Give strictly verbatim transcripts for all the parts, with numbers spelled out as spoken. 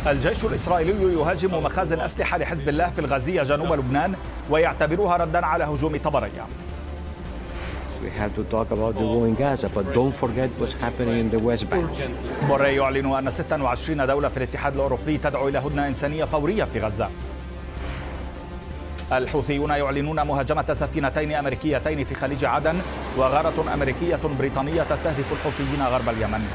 الجيش الإسرائيلي يهاجم مخازن أسلحة لحزب الله في الغازية جنوب لبنان ويعتبرها ردا على هجوم طبرية. بوري يعلن أن ستة وعشرين دولة في الاتحاد الأوروبي تدعو إلى هدنة إنسانية فورية في غزة. الحوثيون يعلنون مهاجمة سفينتين أمريكيتين في خليج عدن وغارة أمريكية بريطانية تستهدف الحوثيين غرب اليمن.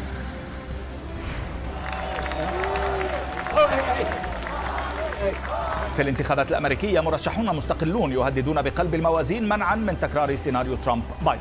في الانتخابات الأمريكية مرشحون مستقلون يهددون بقلب الموازين منعا من تكرار سيناريو ترامب بايدن.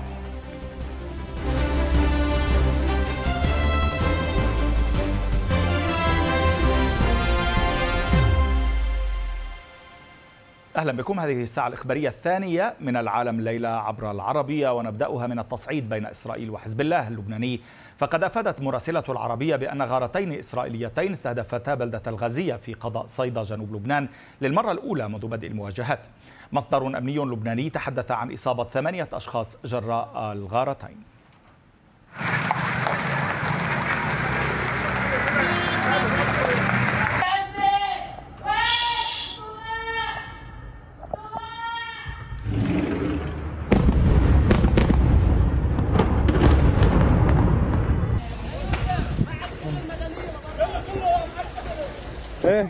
أهلا بكم. هذه الساعة الإخبارية الثانية من العالم الليلة عبر العربية، ونبدأها من التصعيد بين إسرائيل وحزب الله اللبناني. فقد أفادت مراسلة العربية بأن غارتين إسرائيليتين استهدفتا بلدة الغازية في قضاء صيدا جنوب لبنان للمرة الأولى منذ بدء المواجهات. مصدر أمني لبناني تحدث عن إصابة ثمانية أشخاص جراء الغارتين. ايه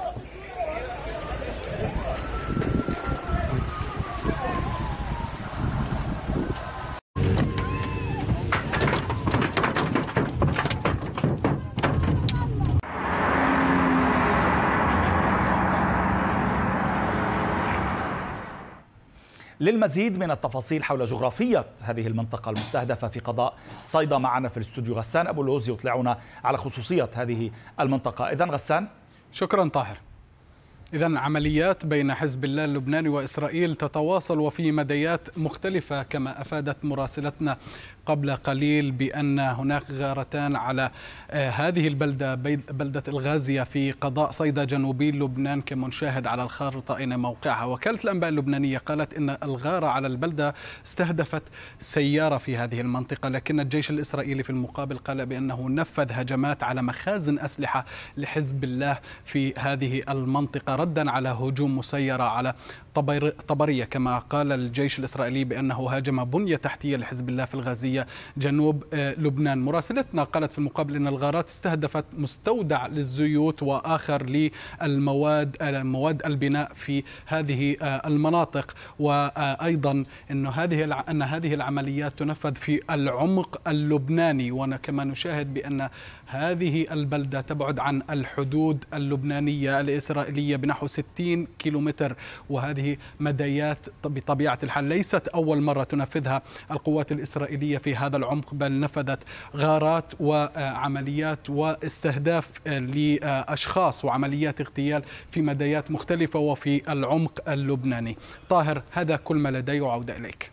للمزيد من التفاصيل حول جغرافية هذه المنطقة المستهدفة في قضاء صيدا معنا في الاستوديو غسان أبو لوز يطلعنا على خصوصية هذه المنطقة. إذن غسان. شكرا طاهر. إذن عمليات بين حزب الله اللبناني وإسرائيل تتواصل وفي مديات مختلفة، كما أفادت مراسلتنا قبل قليل بأن هناك غارتان على هذه البلدة بلدة الغازية في قضاء صيدا جنوبي لبنان كما نشاهد على الخارطة أين موقعها. وكالة الأنباء اللبنانية قالت أن الغارة على البلدة استهدفت سيارة في هذه المنطقة، لكن الجيش الإسرائيلي في المقابل قال بأنه نفذ هجمات على مخازن أسلحة لحزب الله في هذه المنطقة ردا على هجوم مسيرة على طبرية. كما قال الجيش الإسرائيلي بأنه هاجم بنية تحتية لحزب الله في الغازية جنوب لبنان. مراسلتنا قالت في المقابل أن الغارات استهدفت مستودع للزيوت وآخر للمواد مواد البناء في هذه المناطق، وأيضا أن هذه أن هذه العمليات تنفذ في العمق اللبناني. وكما نشاهد بأن هذه البلدة تبعد عن الحدود اللبنانية الإسرائيلية بنحو ستين كيلومتر، وهذه مدايات بطبيعة الحال ليست أول مرة تنفذها القوات الإسرائيلية في هذا العمق، بل نفذت غارات وعمليات واستهداف لأشخاص وعمليات اغتيال في مدايات مختلفة وفي العمق اللبناني. طاهر، هذا كل ما لدي وعودة إليك.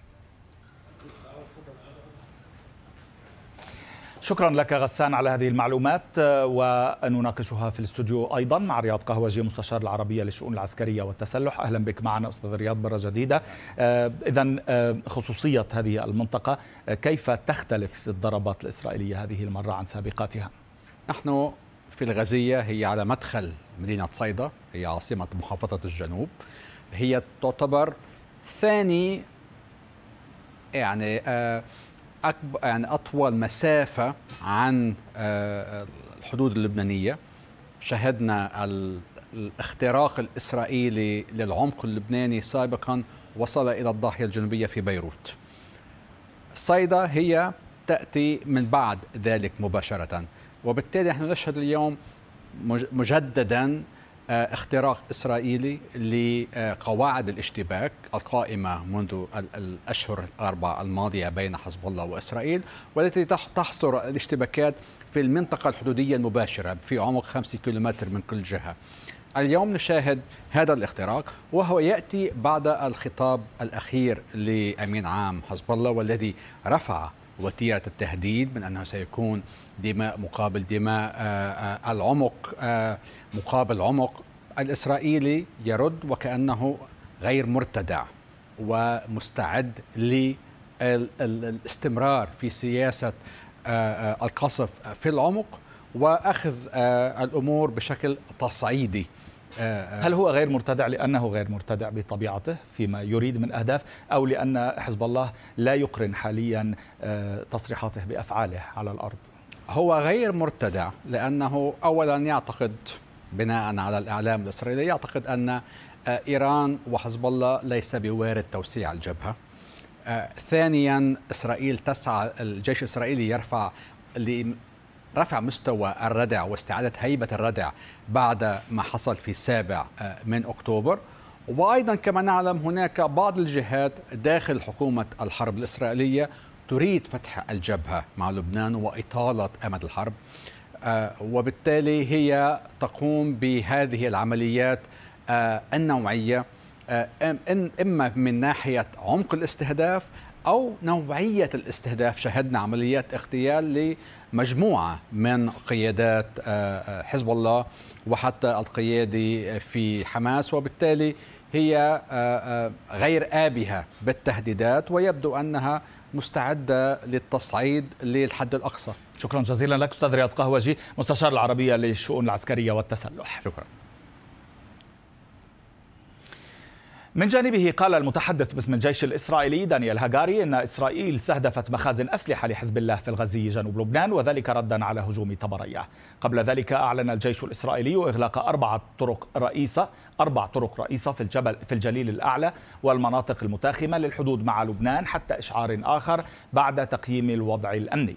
شكرا لك غسان على هذه المعلومات، ونناقشها في الاستوديو أيضا مع رياض قهوجي مستشار العربية للشؤون العسكرية والتسلح. أهلا بك معنا أستاذ رياض مرة جديدة. إذن خصوصية هذه المنطقة، كيف تختلف الضربات الإسرائيلية هذه المرة عن سابقاتها؟ نحن في الغازية، هي على مدخل مدينة صيدا، هي عاصمة محافظة الجنوب، هي تعتبر ثاني يعني آه أكبر يعني أطول مسافة عن الحدود اللبنانية. شهدنا الاختراق الإسرائيلي للعمق اللبناني سابقا وصل إلى الضاحية الجنوبية في بيروت. صيدا هي تأتي من بعد ذلك مباشرة، وبالتالي نحن نشهد اليوم مجددا اختراق إسرائيلي لقواعد الاشتباك القائمة منذ الأشهر الأربع الماضية بين حزب الله وإسرائيل، والتي تحصر الاشتباكات في المنطقة الحدودية المباشرة في عمق خمسة كيلومتر من كل جهة. اليوم نشاهد هذا الاختراق، وهو يأتي بعد الخطاب الأخير لأمين عام حزب الله، والذي رفع وتيرة التهديد من أنه سيكون دماء مقابل دماء، العمق مقابل عمق. الإسرائيلي يرد وكأنه غير مرتدع ومستعد للاستمرار في سياسة القصف في العمق، وأخذ الأمور بشكل تصعيدي. هل هو غير مرتدع لأنه غير مرتدع بطبيعته فيما يريد من أهداف، أو لأن حزب الله لا يقرن حاليا تصريحاته بأفعاله على الأرض؟ هو غير مرتدع لأنه أولا يعتقد بناء على الإعلام الإسرائيلي يعتقد أن إيران وحزب الله ليس بوارد توسيع الجبهة. ثانيا إسرائيل تسعى، الجيش الإسرائيلي يرفع رفع مستوى الردع واستعادة هيبة الردع بعد ما حصل في السابع من أكتوبر. وأيضا كما نعلم هناك بعض الجهات داخل حكومة الحرب الإسرائيلية تريد فتح الجبهة مع لبنان وإطالة أمد الحرب، وبالتالي هي تقوم بهذه العمليات النوعية إما من ناحية عمق الاستهداف أو نوعية الاستهداف. شهدنا عمليات اغتيال لمجموعة من قيادات حزب الله وحتى القيادي في حماس، وبالتالي هي غير آبهة بالتهديدات ويبدو أنها مستعدة للتصعيد للحد الأقصى. شكرا جزيلا لك أستاذ رياض قهوجي، مستشار العربية للشؤون العسكرية والتسلح. شكرا. من جانبه قال المتحدث باسم الجيش الإسرائيلي دانيال هاجاري إن إسرائيل استهدفت مخازن أسلحة لحزب الله في الغزي جنوب لبنان، وذلك ردا على هجوم طبرية. قبل ذلك أعلن الجيش الإسرائيلي إغلاق أربعة طرق رئيسة أربع طرق رئيسة في الجبل في الجليل الأعلى والمناطق المتاخمة للحدود مع لبنان حتى إشعار آخر بعد تقييم الوضع الأمني.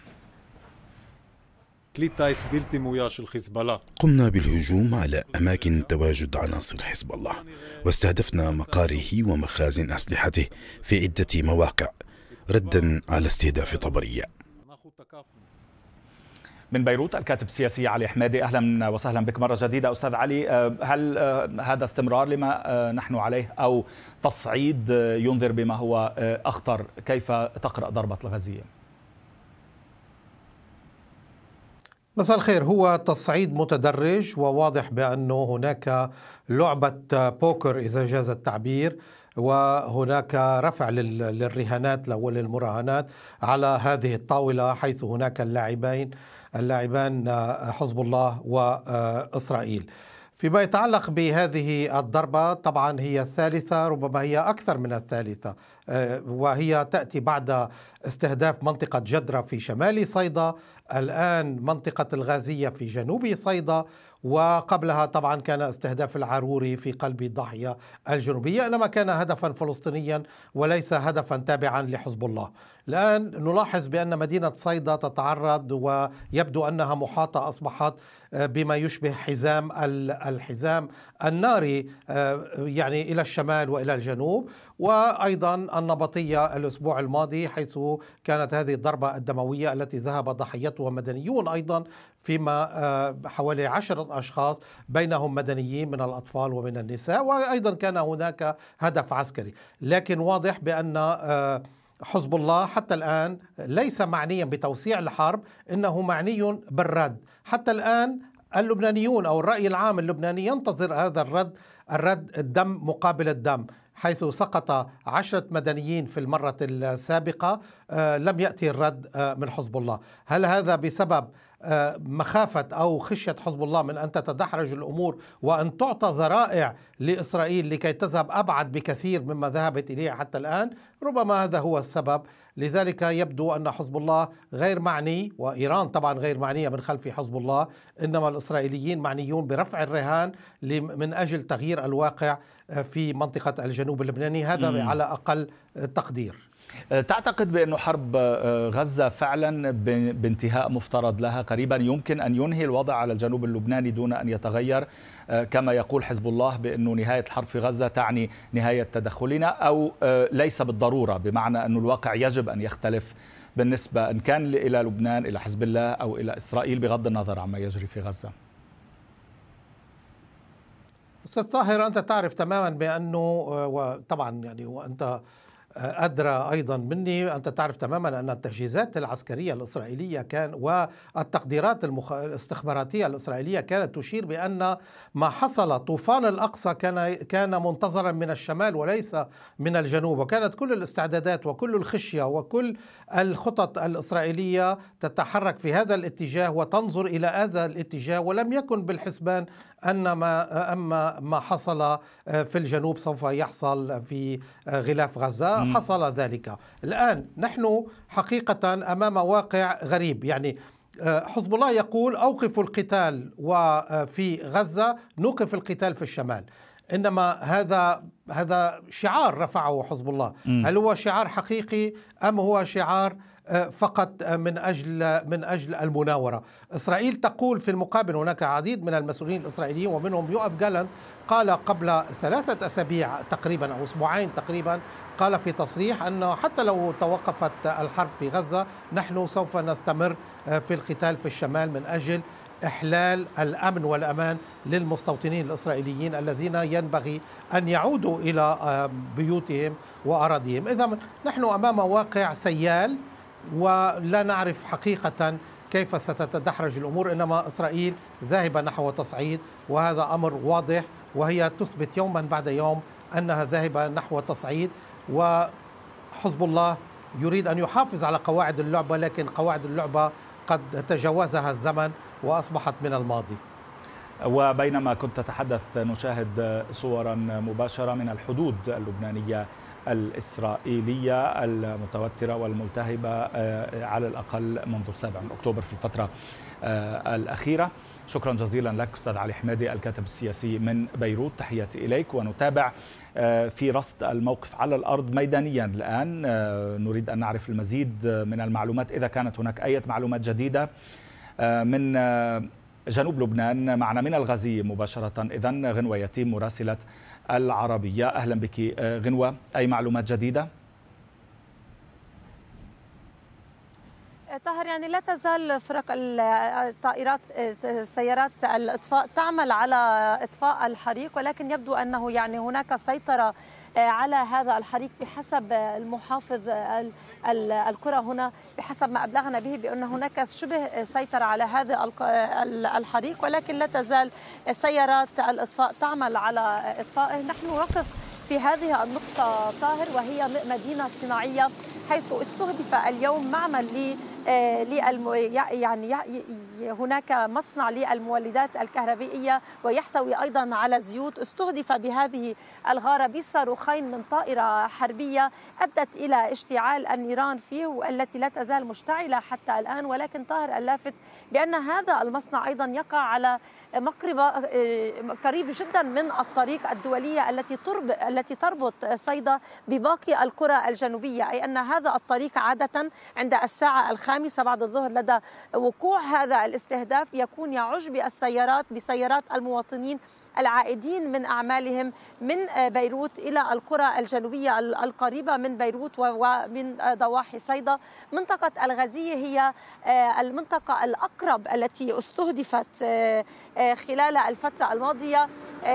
قمنا بالهجوم على أماكن تواجد عناصر حزب الله واستهدفنا مقاره ومخازن أسلحته في عدة مواقع ردا على استهداف طبرية. من بيروت الكاتب السياسي علي حمادي، أهلا وسهلا بك مرة جديدة. أستاذ علي، هل هذا استمرار لما نحن عليه أو تصعيد ينذر بما هو أخطر؟ كيف تقرأ ضربة الغزية؟ مساء الخير. هو تصعيد متدرج وواضح بأنه هناك لعبة بوكر إذا جاز التعبير، وهناك رفع للرهانات أو للمراهنات على هذه الطاولة، حيث هناك اللاعبين اللاعبان حزب الله وإسرائيل. فيما يتعلق بهذه الضربة طبعا هي الثالثة، ربما هي أكثر من الثالثة، وهي تأتي بعد استهداف منطقة جدرة في شمال صيدا، الآن منطقة الغازية في جنوب صيدا، وقبلها طبعا كان استهداف العروري في قلب الضاحية الجنوبية، إنما كان هدفا فلسطينيا وليس هدفا تابعا لحزب الله. الآن نلاحظ بأن مدينة صيدا تتعرض ويبدو أنها محاطة، أصبحت بما يشبه حزام الحزام الناري يعني إلى الشمال وإلى الجنوب. وأيضا النبطية الأسبوع الماضي حيث كانت هذه الضربة الدموية التي ذهب ضحيتها مدنيون أيضا، فيما حوالي عشرة أشخاص بينهم مدنيين من الأطفال ومن النساء، وأيضا كان هناك هدف عسكري. لكن واضح بأن حزب الله حتى الآن ليس معنيا بتوسيع الحرب، إنه معني بالرد. حتى الآن اللبنانيون أو الرأي العام اللبناني ينتظر هذا الرد، الرد الدم مقابل الدم، حيث سقط عشرة مدنيين في المرة السابقة لم يأتي الرد من حزب الله. هل هذا بسبب مخافة أو خشية حزب الله من أن تتدحرج الأمور وأن تعطى ذرائع لإسرائيل لكي تذهب أبعد بكثير مما ذهبت إليه حتى الآن؟ ربما هذا هو السبب. لذلك يبدو أن حزب الله غير معني، وإيران طبعا غير معنية من خلف حزب الله، إنما الإسرائيليين معنيون برفع الرهان من أجل تغيير الواقع في منطقة الجنوب اللبناني. هذا م. على أقل تقدير. تعتقد بأن حرب غزة فعلا بانتهاء مفترض لها قريبا يمكن أن ينهي الوضع على الجنوب اللبناني دون أن يتغير كما يقول حزب الله بأنه نهاية الحرب في غزة تعني نهاية تدخلنا، أو ليس بالضرورة، بمعنى أن الواقع يجب أن يختلف بالنسبة إن كان إلى لبنان إلى حزب الله أو إلى إسرائيل بغض النظر عما يجري في غزة؟ أستاذ طاهر، أنت تعرف تماما بأنه، وطبعا يعني وأنت أدرى أيضا مني. أنت تعرف تماما أن التجهيزات العسكرية الإسرائيلية كان والتقديرات المخ... الاستخباراتية الإسرائيلية كانت تشير بأن ما حصل طوفان الأقصى كان كان منتظرا من الشمال وليس من الجنوب، وكانت كل الاستعدادات وكل الخشية وكل الخطط الإسرائيلية تتحرك في هذا الاتجاه وتنظر إلى هذا الاتجاه، ولم يكن بالحسبان أن ما أما ما حصل في الجنوب سوف يحصل في غلاف غزة. حصل ذلك. الآن نحن حقيقة أمام واقع غريب، يعني حزب الله يقول أوقفوا القتال وفي غزة نوقف القتال في الشمال، إنما هذا هذا شعار رفعه حزب الله. هل هو شعار حقيقي أم هو شعار فقط من أجل من أجل المناورة؟ إسرائيل تقول في المقابل، هناك عديد من المسؤولين الإسرائيليين ومنهم يوآف جالانت قال قبل ثلاثة أسابيع تقريبا أو أسبوعين تقريبا، قال في تصريح أنه حتى لو توقفت الحرب في غزة نحن سوف نستمر في القتال في الشمال من أجل إحلال الأمن والأمان للمستوطنين الإسرائيليين الذين ينبغي أن يعودوا إلى بيوتهم وأراضيهم. إذا نحن أمام واقع سيال ولا نعرف حقيقة كيف ستتدحرج الأمور، إنما إسرائيل ذاهبة نحو تصعيد وهذا أمر واضح، وهي تثبت يوما بعد يوم أنها ذاهبة نحو تصعيد. وحزب الله يريد أن يحافظ على قواعد اللعبة، لكن قواعد اللعبة قد تجاوزها الزمن وأصبحت من الماضي. وبينما كنت تتحدث نشاهد صورا مباشرة من الحدود اللبنانية الإسرائيلية المتوترة والملتهبة على الأقل منذ السابع من أكتوبر في الفترة الأخيرة. شكرا جزيلا لك أستاذ علي حمادي الكاتب السياسي من بيروت، تحياتي إليك. ونتابع في رصد الموقف على الأرض ميدانيا الآن. نريد أن نعرف المزيد من المعلومات إذا كانت هناك أي معلومات جديدة من جنوب لبنان. معنا من الغزية مباشرة إذن غنوة يتيم مراسلة العربية. أهلا بك غنوة، أي معلومات جديدة؟ طاهر، يعني لا تزال فرق الطائرات سيارات الإطفاء تعمل على إطفاء الحريق، ولكن يبدو أنه يعني هناك سيطرة على هذا الحريق بحسب المحافظ القرى هنا، بحسب ما أبلغنا به بأن هناك شبه سيطرة على هذا الحريق، ولكن لا تزال سيارات الإطفاء تعمل على إطفائه. نحن نقف في هذه النقطة طاهر، وهي مدينة صناعية حيث استهدف اليوم معمل ل يعني هناك مصنع للمولدات الكهربائية ويحتوي أيضا على زيوت. استهدف بهذه الغارة بصاروخين من طائرة حربية أدت إلى اشتعال النيران فيه والتي لا تزال مشتعلة حتى الآن. ولكن طاهر، اللافت بأن هذا المصنع أيضا يقع على مقربة قريب جدا من الطريق الدولية التي التي تربط صيدا بباقي القرى الجنوبية، أي أن هذا الطريق عادة عند الساعة الخامسة بعد الظهر لدى وقوع هذا الاستهداف يكون يعج بالسيارات بسيارات المواطنين العائدين من أعمالهم من بيروت إلى القرى الجنوبية القريبة من بيروت ومن ضواحي صيدا. منطقة الغزية هي المنطقة الأقرب التي استهدفت خلال الفترة الماضية.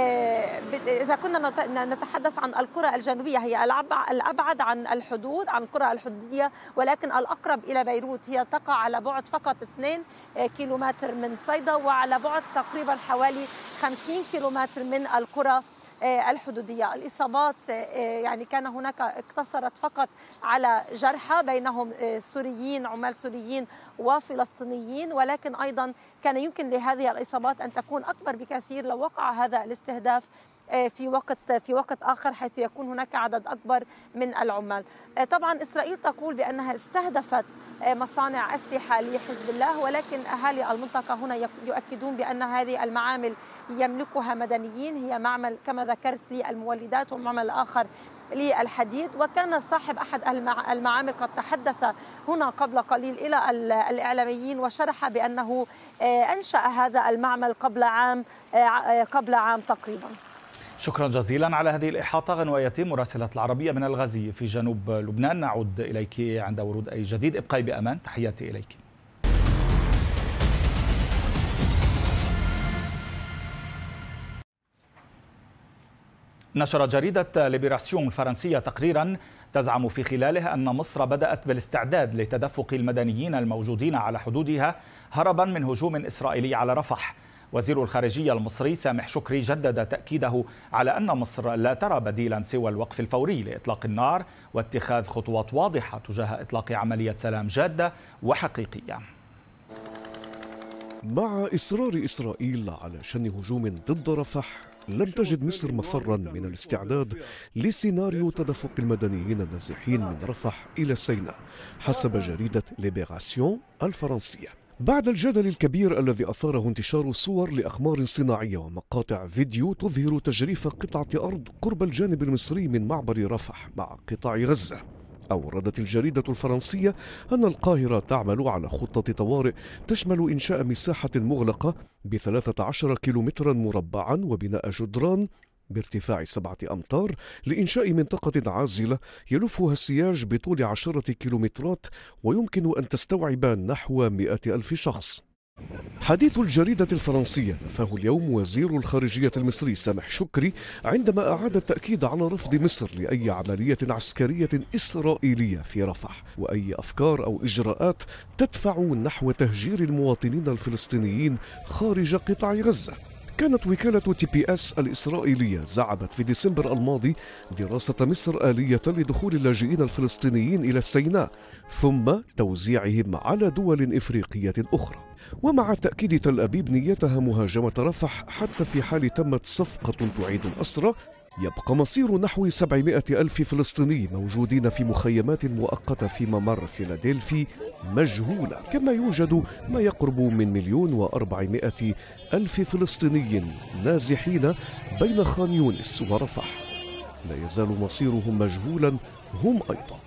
إذا كنا نتحدث عن القرى الجنوبية هي الأبعد عن الحدود عن القرى الحدودية، ولكن الأقرب إلى بيروت هي تقع على بعد فقط اثنين كيلومتر من صيدا وعلى بعد تقريبا حوالي خمسين كيلومتر من القرى الحدودية. الإصابات يعني كان هناك اقتصرت فقط على جرحى بينهم سوريين عمال سوريين وفلسطينيين، ولكن أيضا كان يمكن لهذه الإصابات أن تكون أكبر بكثير لو وقع هذا الاستهداف في وقت في وقت آخر حيث يكون هناك عدد أكبر من العمال. طبعا إسرائيل تقول بأنها استهدفت مصانع أسلحة لحزب الله، ولكن أهالي المنطقة هنا يؤكدون بأن هذه المعامل يملكها مدنيين، هي معمل كما ذكرت للمولدات ومعمل آخر للحديد. وكان صاحب أحد المعامل قد تحدث هنا قبل قليل إلى الإعلاميين وشرح بأنه أنشأ هذا المعمل قبل عام قبل عام تقريبا. شكرا جزيلا على هذه الإحاطة غنوة يتيم مراسلة العربية من الغزية في جنوب لبنان. نعود إليك عند ورود أي جديد، ابقي بأمان. تحياتي إليك. نشرت جريدة ليبراسيون الفرنسية تقريرا تزعم في خلاله أن مصر بدأت بالاستعداد لتدفق المدنيين الموجودين على حدودها هربا من هجوم إسرائيلي على رفح. وزير الخارجية المصري سامح شكري جدد تأكيده على أن مصر لا ترى بديلا سوى الوقف الفوري لإطلاق النار واتخاذ خطوات واضحة تجاه إطلاق عملية سلام جادة وحقيقية. مع إصرار إسرائيل على شن هجوم ضد رفح، لم تجد مصر مفرا من الاستعداد لسيناريو تدفق المدنيين النازحين من رفح إلى سيناء حسب جريدة ليبراسيون الفرنسية. بعد الجدل الكبير الذي أثاره انتشار صور لأقمار صناعية ومقاطع فيديو تظهر تجريف قطعة أرض قرب الجانب المصري من معبر رفح مع قطاع غزة، أوردت الجريدة الفرنسية أن القاهرة تعمل على خطة طوارئ تشمل إنشاء مساحة مغلقة بثلاثة عشر كيلومترا مربعا وبناء جدران بارتفاع سبعة أمتار لإنشاء منطقة عازلة يلفها السياج بطول عشرة كيلومترات ويمكن أن تستوعب نحو مئة ألف شخص. حديث الجريدة الفرنسية نفاه اليوم وزير الخارجية المصري سامح شكري عندما أعاد التأكيد على رفض مصر لأي عملية عسكرية إسرائيلية في رفح وأي أفكار أو إجراءات تدفع نحو تهجير المواطنين الفلسطينيين خارج قطاع غزة. كانت وكالة تي بي اس الإسرائيلية زعمت في ديسمبر الماضي دراسة مصر آلية لدخول اللاجئين الفلسطينيين إلى سيناء ثم توزيعهم على دول إفريقية أخرى. ومع تأكيد تل أبيب نيتها مهاجمة رفح حتى في حال تمت صفقة تعيد الأسرى، يبقى مصير نحو سبعمائة ألف فلسطيني موجودين في مخيمات مؤقتة في ممر فيلادلفي مجهولة، كما يوجد ما يقرب من مليون وأربعمائة ألف فلسطيني نازحين بين خان يونس ورفح، لا يزال مصيرهم مجهولا هم أيضا.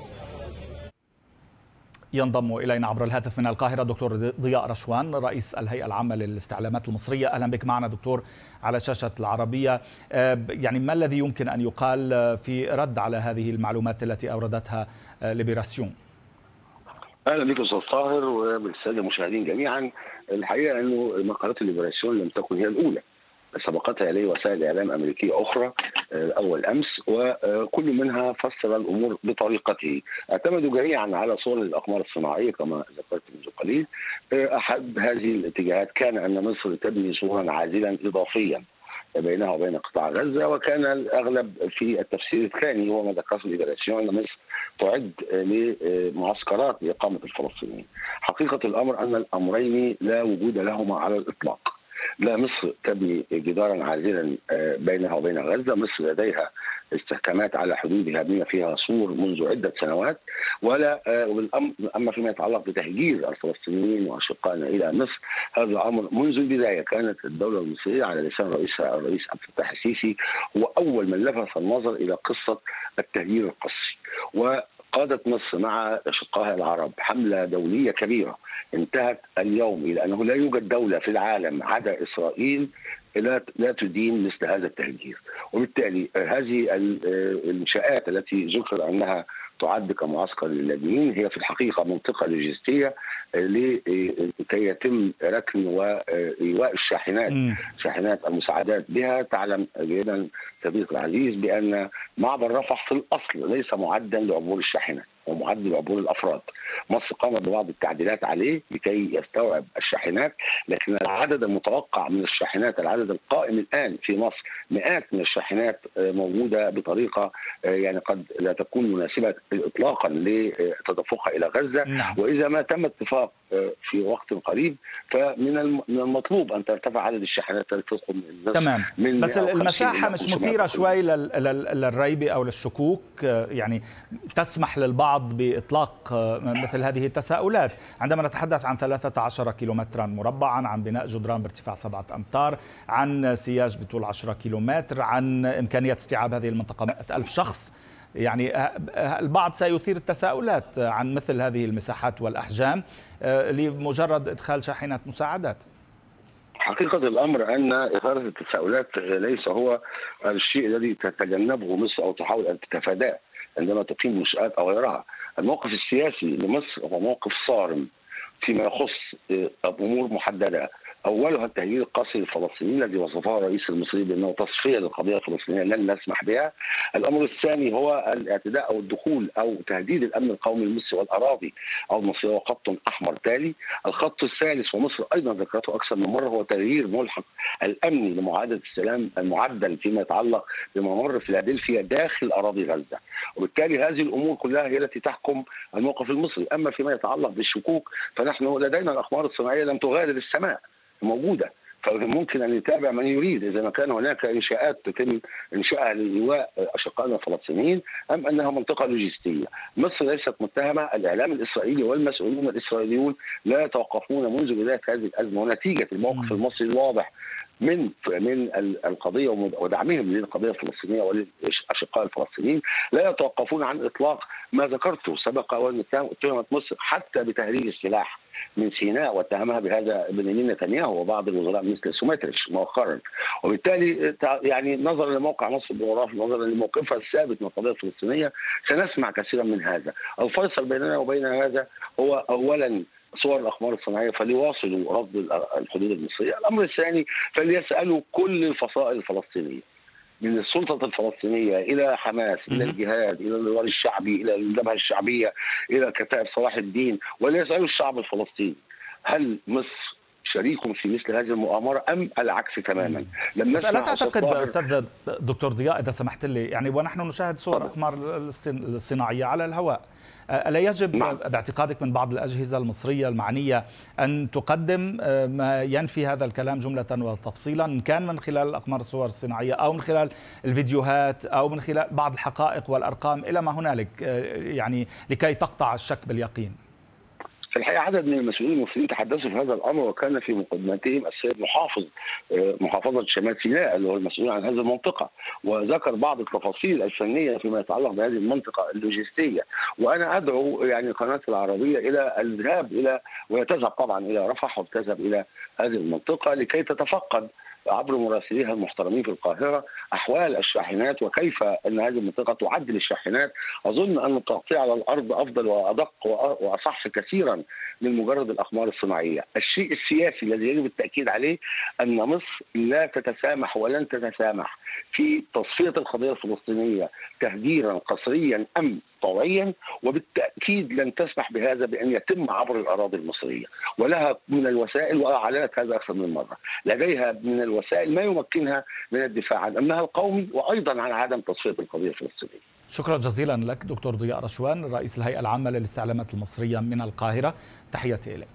ينضم إلينا عبر الهاتف من القاهرة دكتور ضياء رشوان رئيس الهيئة العامة للاستعلامات المصرية. أهلا بك معنا دكتور على شاشة العربية. يعني ما الذي يمكن أن يقال في رد على هذه المعلومات التي أوردتها ليبراسيون؟ اهلا بك استاذ طاهر وبالساده المشاهدين جميعا. الحقيقه انه مقالات الليبراسيون لم تكن هي الاولى، سبقتها اليه وسائل اعلام امريكيه اخرى اول امس، وكل منها فسر الامور بطريقته. اعتمدوا جميعا على صور الاقمار الصناعيه كما ذكرت منذ قليل. احد هذه الاتجاهات كان ان مصر تبني سورا عازلا اضافيا بينها وبين قطاع غزه، وكان الاغلب في التفسير الثاني هو ما ذكره الليبراسيون ان مصر تعد لمعسكرات لاقامه الفلسطينيين. حقيقه الامر ان الامرين لا وجود لهما على الاطلاق. لا مصر تبني جدارا عازلا بينها وبين غزه، مصر لديها استحكامات على حدودها بما فيها سور منذ عده سنوات، ولا اما فيما يتعلق بتهجير الفلسطينيين واشقائنا الى مصر، هذا امر منذ البدايه كانت الدوله المصريه على لسان رئيسها الرئيس عبد الفتاح السيسي هو اول من لفت النظر الى قصه التهجير القسري، وقادت مصر مع اشقائها العرب حمله دوليه كبيره انتهت اليوم الى انه لا يوجد دوله في العالم عدا اسرائيل لا لا تدين مثل هذا التهجير. وبالتالي هذه الانشاءات التي ذكر انها تعد كمعسكر للاجئين هي في الحقيقه منطقه لوجستيه لكي يتم ركن وايواء الشاحنات شاحنات المساعدات بها. تعلم جيدا صديقي العزيز بان معبر رفح في الاصل ليس معدا لعبور الشاحنات ومعد لعبور الافراد. مصر قامت ببعض التعديلات عليه لكي يستوعب الشاحنات، لكن العدد المتوقع من الشاحنات، العدد القائم الان في مصر مئات من الشاحنات موجوده بطريقه يعني قد لا تكون مناسبه اطلاقا لتدفقها الى غزه. نعم. واذا ما تم اتفاق في وقت قريب فمن المطلوب ان ترتفع عدد الشاحنات التي تدخل من تمام من بس المساحه مش مثيره شوي للريب او للشكوك، يعني تسمح للبعض باطلاق مثل هذه التساؤلات عندما نتحدث عن ثلاثة عشر كيلومترا مربعا، عن بناء جدران بارتفاع سبعة امتار، عن سياج بطول عشرة كيلومتر، عن امكانيه استيعاب هذه المنطقه مئة ألف شخص. يعني البعض سيثير التساؤلات عن مثل هذه المساحات والأحجام لمجرد إدخال شاحنات مساعدات. حقيقة الأمر أن إثارة التساؤلات ليس هو الشيء الذي تتجنبه مصر أو تحاول أن تتفاداه عندما تقيم منشآت أو غيرها. الموقف السياسي لمصر هو موقف صارم فيما يخص أمور محددة. اولها التهجير القسري للفلسطينيين الذي وصفه الرئيس المصري بانه تصفيه للقضيه الفلسطينيه لن نسمح بها. الامر الثاني هو الاعتداء او الدخول او تهديد الامن القومي المصري والاراضي او المصريه وخط احمر تالي. الخط الثالث ومصر ايضا ذكرته اكثر من مره هو تغيير ملحق الامني لمعاهده السلام المعدل فيما يتعلق بممر فيلادلفيا داخل اراضي غزه، وبالتالي هذه الامور كلها هي التي تحكم الموقف المصري. اما فيما يتعلق بالشكوك فنحن لدينا الاقمار الصناعيه لم تغادر السماء موجوده، فممكن ان يتابع من يريد اذا ما كان هناك انشاءات تتم انشائها لايواء اشقائنا الفلسطينيين ام انها منطقه لوجستيه. مصر ليست متهمه، الاعلام الاسرائيلي والمسؤولون الاسرائيليون لا يتوقفون منذ بدايه هذه الازمه، ونتيجه الموقف المصري الواضح من من القضيه ودعمهم للقضيه الفلسطينيه وللاشقاء الفلسطينيين لا يتوقفون عن اطلاق ما ذكرته سبق وان اتهمت مصر حتى بتهريب السلاح من سيناء واتهمها بهذا بنيامين نتنياهو وبعض الوزراء مثل سومتريتش مؤخرا. وبالتالي يعني نظرا لموقع مصر الجغرافي، نظرا لموقفها الثابت من القضيه الفلسطينيه، سنسمع كثيرا من هذا. الفيصل بيننا وبين هذا هو اولا صور الاقمار الصناعيه فليواصلوا رفض الحدود المصريه. الامر الثاني فليسالوا كل الفصائل الفلسطينيه من السلطه الفلسطينيه الى حماس الى الجهاد الى النضال الشعبي الى الجبهه الشعبيه الى كتائب صلاح الدين، وليسالوا الشعب الفلسطيني هل مصر شريك في مثل هذه المؤامره ام العكس تماما؟ لم بس لا تعتقد استاذ دكتور ضياء اذا سمحت لي، يعني ونحن نشاهد صور الاقمار الصناعيه على الهواء، ألا يجب نعم. باعتقادك من بعض الأجهزة المصرية المعنية أن تقدم ما ينفي هذا الكلام جملة وتفصيلا، إن كان من خلال الأقمار الصور الصناعية أو من خلال الفيديوهات أو من خلال بعض الحقائق والأرقام إلى ما هنالك، يعني لكي تقطع الشك باليقين؟ في الحقيقه عدد من المسؤولين المصريين تحدثوا في هذا الامر، وكان في مقدمتهم السيد محافظ محافظه شمال سيناء اللي هو المسؤول عن هذه المنطقه، وذكر بعض التفاصيل الفنيه فيما يتعلق بهذه المنطقه اللوجستيه. وانا ادعو يعني القناه العربيه الى الذهاب الى وتذهب طبعا الى رفح وتذهب الى هذه المنطقه لكي تتفقد عبر مراسليها المحترمين في القاهره احوال الشاحنات وكيف ان هذه المنطقه تعد للشاحنات. اظن ان التغطيه على الارض افضل وادق واصح كثيرا من مجرد الاقمار الصناعيه. الشيء السياسي الذي يجب التاكيد عليه ان مصر لا تتسامح ولن تتسامح في تصفيه القضيه الفلسطينيه تهجيرا قسريا ام طوعيا، وبالتاكيد لن تسمح بهذا بان يتم عبر الاراضي المصريه، ولها من الوسائل واعلنت هذا اكثر من مره، لديها من الوسائل ما يمكنها من الدفاع عن امنها القومي وايضا عن عدم تصفيه القضيه الفلسطينيه. شكرا جزيلا لك دكتور ضياء رشوان رئيس الهيئه العامه للاستعلامات المصريه من القاهره، تحياتي اليك.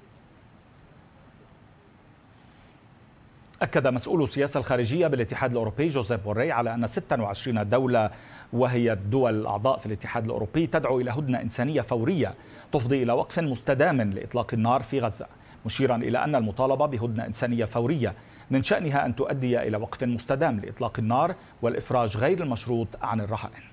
أكد مسؤول السياسة الخارجية بالاتحاد الأوروبي جوزيف بوريل على أن ستة وعشرين دولة وهي الدول الأعضاء في الاتحاد الأوروبي تدعو إلى هدنة إنسانية فورية تفضي إلى وقف مستدام لإطلاق النار في غزة، مشيرا إلى أن المطالبة بهدنة إنسانية فورية من شأنها أن تؤدي إلى وقف مستدام لإطلاق النار والإفراج غير المشروط عن الرهائن.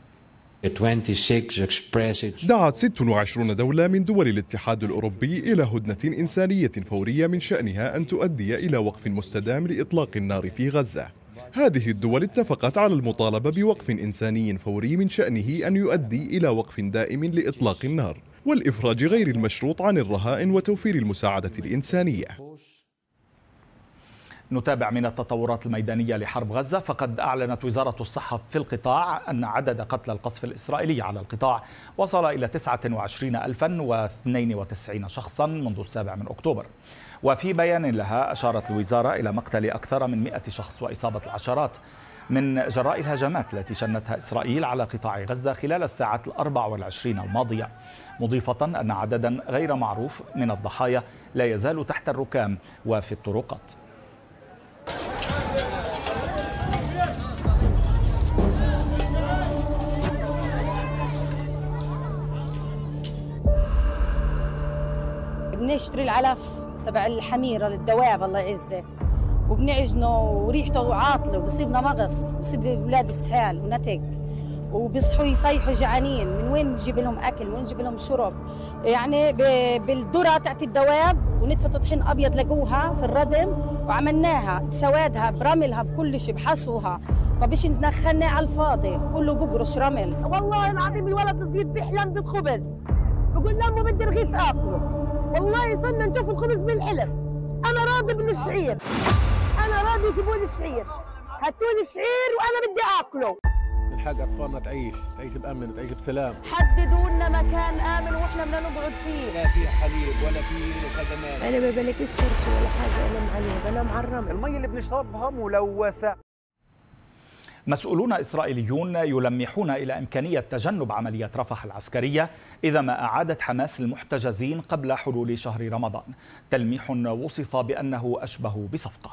دعت ستة وعشرين دولة من دول الاتحاد الأوروبي إلى هدنة إنسانية فورية من شأنها أن تؤدي إلى وقف مستدام لإطلاق النار في غزة. هذه الدول اتفقت على المطالبة بوقف إنساني فوري من شأنه أن يؤدي إلى وقف دائم لإطلاق النار والإفراج غير المشروط عن الرهائن وتوفير المساعدة الإنسانية. نتابع من التطورات الميدانية لحرب غزة، فقد أعلنت وزارة الصحة في القطاع أن عدد قتلى القصف الإسرائيلي على القطاع وصل إلى تسعة وعشرين ألفا واثنين وتسعين شخصا منذ السابع من أكتوبر. وفي بيان لها أشارت الوزارة إلى مقتل أكثر من مئة شخص وإصابة العشرات من جراء الهجمات التي شنتها إسرائيل على قطاع غزة خلال الساعات الأربع والعشرين الماضية، مضيفة أن عددا غير معروف من الضحايا لا يزال تحت الركام وفي الطرقات. بنشتري العلف تبع الحميرة للدواب الله يعزك، وبنعجنه وريحته عاطلة وبصيبنا مغص، بصيب اولاد السهال ونتج، وبيصحوا يصيحوا جعانين. من وين نجيب لهم اكل؟ وين نجيب لهم شرب؟ يعني بالذره تاعت الدواب ونتفه طحين ابيض لقوها في الردم وعملناها بسوادها برملها بكل شيء بحصوها. طب ايش نخلنا على الفاضي؟ كله بقرش رمل. والله العظيم الولد الصغير بيحلم بالخبز، بقول لامه بدي رغيف اكله. والله صرنا نشوف الخبز بالحلم، انا راضي بالشعير، انا راضي يسيبوا لي الشعير، هاتوا لي الشعير وانا بدي اكله. نلحق اطفالنا تعيش تعيش بامن وتعيش بسلام. حددوا لنا مكان امن واحنا بدنا نقعد فيه. لا في حليب ولا في خدمات. انا ما بلاقيش كرسي ولا حاجه انام عليه، بنام على الرمل. المي اللي بنشربها ملوثه. مسؤولون إسرائيليون يلمحون إلى إمكانية تجنب عملية رفح العسكرية إذا ما أعادت حماس المحتجزين قبل حلول شهر رمضان. تلميح وصف بأنه أشبه بصفقة.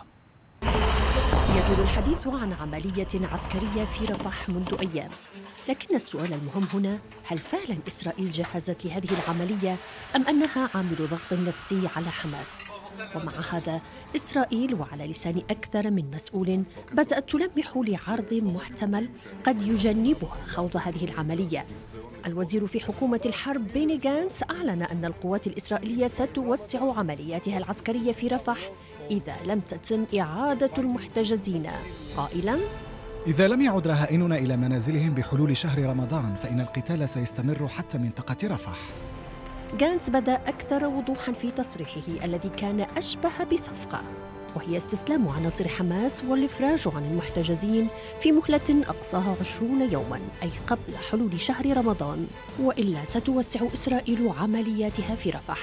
يدور الحديث عن عملية عسكرية في رفح منذ أيام، لكن السؤال المهم هنا، هل فعلا إسرائيل جهزت لهذه العملية أم أنها عامل ضغط نفسي على حماس؟ ومع هذا إسرائيل وعلى لسان أكثر من مسؤول بدأت تلمح لعرض محتمل قد يجنبها خوض هذه العملية. الوزير في حكومة الحرب بيني غانتس أعلن أن القوات الإسرائيلية ستوسع عملياتها العسكرية في رفح إذا لم تتم إعادة المحتجزين، قائلاً: إذا لم يعد رهائننا إلى منازلهم بحلول شهر رمضان فإن القتال سيستمر حتى منطقة رفح. غانتس بدأ أكثر وضوحاً في تصريحه الذي كان أشبه بصفقة، وهي استسلام عناصر حماس والإفراج عن المحتجزين في مهلة أقصاها عشرون يوماً، أي قبل حلول شهر رمضان، وإلا ستوسع إسرائيل عملياتها في رفح.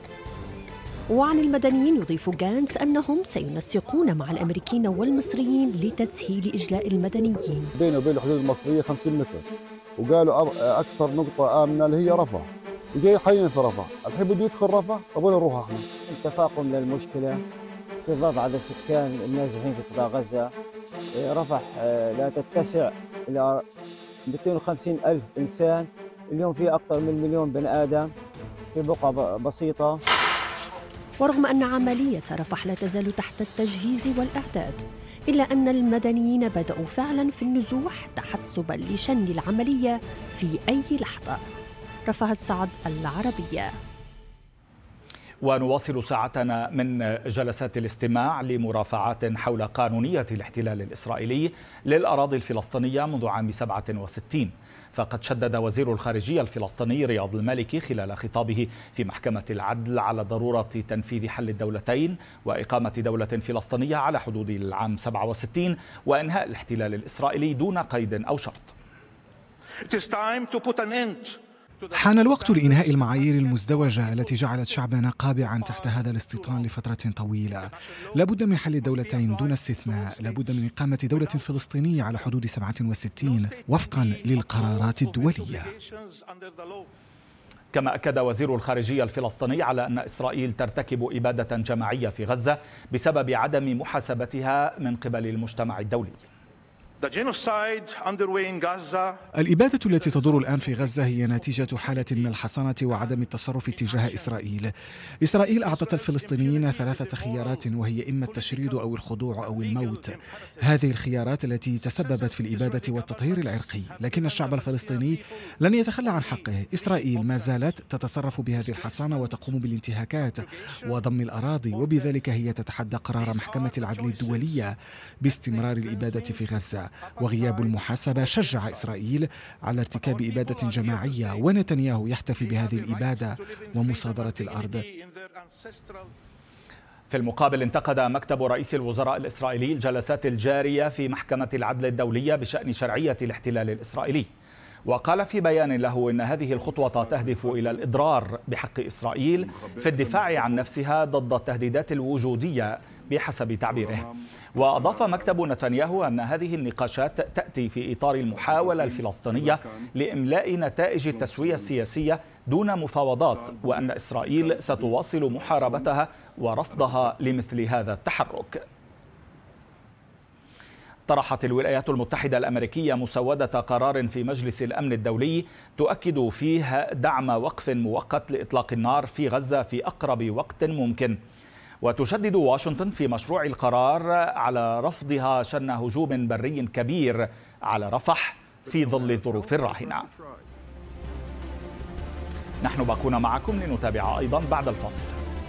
وعن المدنيين يضيف غانتس أنهم سينسقون مع الأمريكيين والمصريين لتسهيل إجلاء المدنيين. بينه وبين الحدود المصرية خمسين متر، وقالوا أكثر نقطة آمنة اللي هي رفح، وجاي حاليا في رفح، الحين بده يدخل رفح، طب نروح احنا. التفاقم للمشكلة، انخفاض عدد السكان النازحين في قطاع غزة، رفح لا تتسع إلى مئتين وخمسين ألف إنسان، اليوم في أكثر من مليون بني آدم في بقعة بسيطة. ورغم أن عملية رفح لا تزال تحت التجهيز والإعداد، إلا أن المدنيين بدأوا فعلاً في النزوح تحسباً لشن العملية في أي لحظة. رفح السعد العربية. ونواصل ساعتنا من جلسات الاستماع لمرافعات حول قانونية الاحتلال الإسرائيلي للأراضي الفلسطينية منذ عام سبعة وستين. فقد شدد وزير الخارجية الفلسطيني رياض المالكي خلال خطابه في محكمة العدل على ضرورة تنفيذ حل الدولتين وإقامة دولة فلسطينية على حدود العام سبعة وستين وإنهاء الاحتلال الإسرائيلي دون قيد أو شرط. حان الوقت لإنهاء المعايير المزدوجة التي جعلت شعبنا قابعا تحت هذا الاستيطان لفترة طويلة. لابد من حل الدولتين دون استثناء، لابد من إقامة دولة فلسطينية على حدود سبعة وستين وفقا للقرارات الدولية. كما أكد وزير الخارجية الفلسطيني على أن إسرائيل ترتكب إبادة جماعية في غزة بسبب عدم محاسبتها من قبل المجتمع الدولي. الإبادة التي تدور الآن في غزة هي نتيجة حالة من الحصانة وعدم التصرف تجاه إسرائيل. إسرائيل أعطت الفلسطينيين ثلاثة خيارات، وهي إما التشريد أو الخضوع أو الموت. هذه الخيارات التي تسببت في الإبادة والتطهير العرقي، لكن الشعب الفلسطيني لن يتخلى عن حقه. إسرائيل ما زالت تتصرف بهذه الحصانة وتقوم بالانتهاكات وضم الأراضي، وبذلك هي تتحدى قرار محكمة العدل الدولية باستمرار الإبادة في غزة. وغياب المحاسبة شجع إسرائيل على ارتكاب إبادة جماعية، ونتنياهو يحتفي بهذه الإبادة ومصادرة الأرض. في المقابل انتقد مكتب رئيس الوزراء الإسرائيلي الجلسات الجارية في محكمة العدل الدولية بشأن شرعية الاحتلال الإسرائيلي، وقال في بيان له إن هذه الخطوة تهدف إلى الإضرار بحق إسرائيل في الدفاع عن نفسها ضد التهديدات الوجودية بحسب تعبيره. وأضاف مكتب نتنياهو أن هذه النقاشات تأتي في إطار المحاولة الفلسطينية لإملاء نتائج التسوية السياسية دون مفاوضات، وأن إسرائيل ستواصل محاربتها ورفضها لمثل هذا التحرك. طرحت الولايات المتحدة الأمريكية مسودة قرار في مجلس الأمن الدولي تؤكد فيه دعم وقف مؤقت لإطلاق النار في غزة في أقرب وقت ممكن. وتشدد واشنطن في مشروع القرار على رفضها شن هجوم بري كبير على رفح في ظل الظروف الراهنة. نحن باقون معكم لنتابع أيضا بعد الفاصل.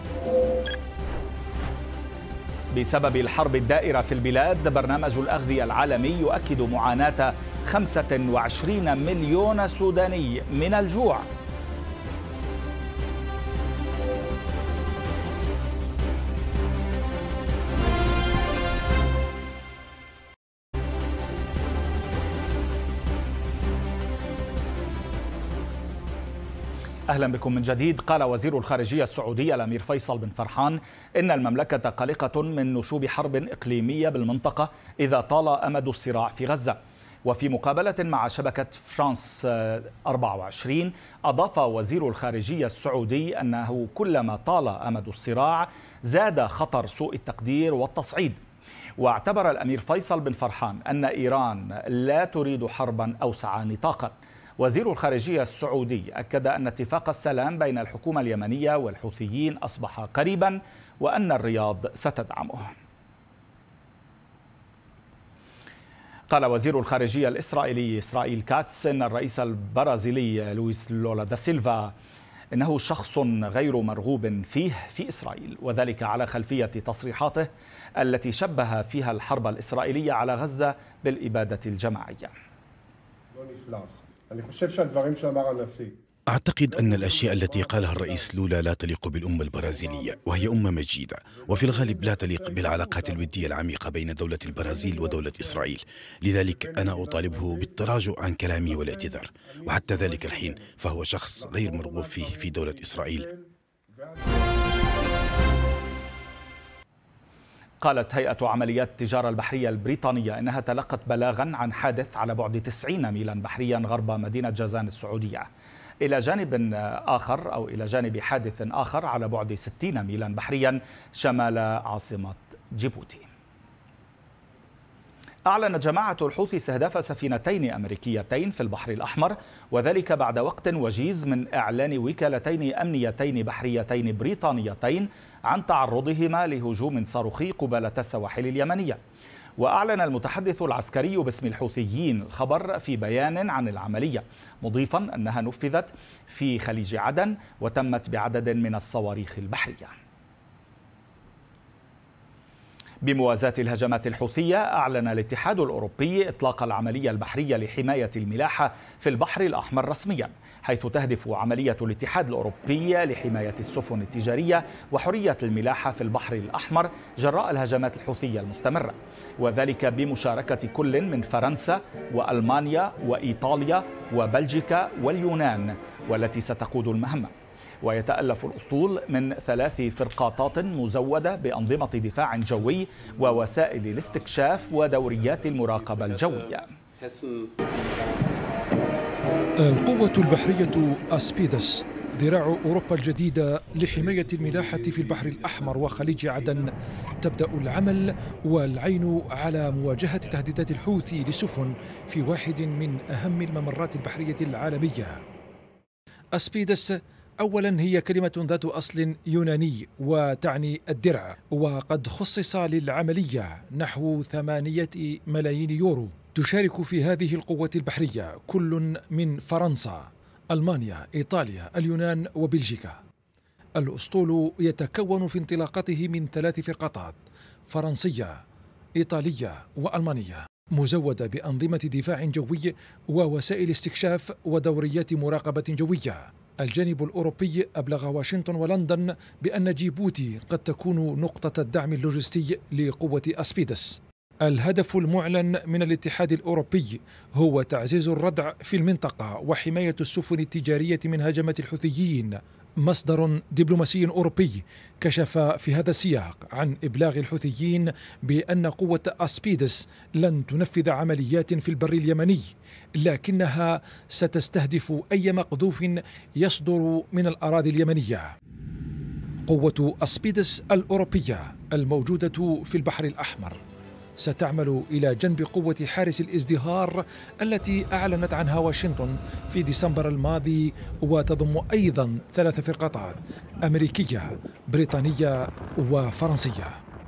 بسبب الحرب الدائرة في البلاد، برنامج الأغذية العالمي يؤكد معاناة خمسة وعشرين مليون سوداني من الجوع. أهلا بكم من جديد. قال وزير الخارجية السعودي الأمير فيصل بن فرحان إن المملكة قلقة من نشوب حرب إقليمية بالمنطقة إذا طال أمد الصراع في غزة. وفي مقابلة مع شبكة فرانس أربعة وعشرين أضاف وزير الخارجية السعودي أنه كلما طال أمد الصراع زاد خطر سوء التقدير والتصعيد. واعتبر الأمير فيصل بن فرحان أن إيران لا تريد حربا أوسع نطاقا. وزير الخارجية السعودي أكد أن اتفاق السلام بين الحكومة اليمنية والحوثيين أصبح قريبا وأن الرياض ستدعمه. قال وزير الخارجية الإسرائيلي إسرائيل كاتس إن الرئيس البرازيلي لويس لولا دا سيلفا إنه شخص غير مرغوب فيه في إسرائيل، وذلك على خلفية تصريحاته التي شبه فيها الحرب الإسرائيلية على غزة بالإبادة الجماعية. أعتقد أن الأشياء التي قالها الرئيس لولا لا تليق بالأمة البرازيلية، وهي أمة مجيدة وفي الغالب لا تليق بالعلاقات الودية العميقة بين دولة البرازيل ودولة إسرائيل. لذلك أنا أطالبه بالتراجع عن كلامه والاعتذار، وحتى ذلك الحين فهو شخص غير مرغوب فيه في دولة إسرائيل. قالت هيئة عمليات التجارة البحرية البريطانية إنها تلقت بلاغا عن حادث على بعد تسعين ميلا بحريا غرب مدينة جازان السعودية، إلى جانب آخر أو إلى جانب حادث آخر على بعد ستين ميلا بحريا شمال عاصمة جيبوتي. أعلنت جماعة الحوثي استهداف سفينتين أمريكيتين في البحر الأحمر، وذلك بعد وقت وجيز من إعلان وكالتين أمنيتين بحريتين بريطانيتين عن تعرضهما لهجوم صاروخي قبالة السواحل اليمنية. وأعلن المتحدث العسكري باسم الحوثيين الخبر في بيان عن العملية، مضيفا أنها نفذت في خليج عدن وتمت بعدد من الصواريخ البحرية. بموازاة الهجمات الحوثية، أعلن الاتحاد الأوروبي إطلاق العملية البحرية لحماية الملاحة في البحر الأحمر رسميا، حيث تهدف عملية الاتحاد الأوروبي لحماية السفن التجارية وحرية الملاحة في البحر الأحمر جراء الهجمات الحوثية المستمرة، وذلك بمشاركة كل من فرنسا وألمانيا وإيطاليا وبلجيكا واليونان، والتي ستقود المهمة. ويتألف الأسطول من ثلاث فرقاطات مزودة بأنظمة دفاع جوي ووسائل الاستكشاف ودوريات المراقبة الجوية. القوة البحرية أسبيدس ذراع أوروبا الجديدة لحماية الملاحة في البحر الأحمر وخليج عدن تبدأ العمل والعين على مواجهة تهديدات الحوثي للسفن في واحد من أهم الممرات البحرية العالمية. أسبيدس أولا هي كلمة ذات أصل يوناني وتعني الدرع، وقد خصص للعملية نحو ثمانية ملايين يورو. تشارك في هذه القوة البحرية كل من فرنسا، ألمانيا، إيطاليا، اليونان وبلجيكا. الأسطول يتكون في انطلاقته من ثلاث فرقاطات فرنسية، إيطالية وألمانية، مزودة بأنظمة دفاع جوي ووسائل استكشاف ودوريات مراقبة جوية. الجانب الأوروبي أبلغ واشنطن ولندن بأن جيبوتي قد تكون نقطة الدعم اللوجستي لقوة أسبيدس. الهدف المعلن من الاتحاد الأوروبي هو تعزيز الردع في المنطقة وحماية السفن التجارية من هجمات الحوثيين. مصدر دبلوماسي أوروبي كشف في هذا السياق عن إبلاغ الحوثيين بأن قوة أسبيدس لن تنفذ عمليات في البر اليمني، لكنها ستستهدف أي مقذوف يصدر من الأراضي اليمنية. قوة أسبيدس الأوروبية الموجودة في البحر الأحمر ستعمل إلى جنب قوة حارس الازدهار التي أعلنت عنها واشنطن في ديسمبر الماضي، وتضم أيضا ثلاث فرقاطات أمريكية، بريطانية وفرنسية.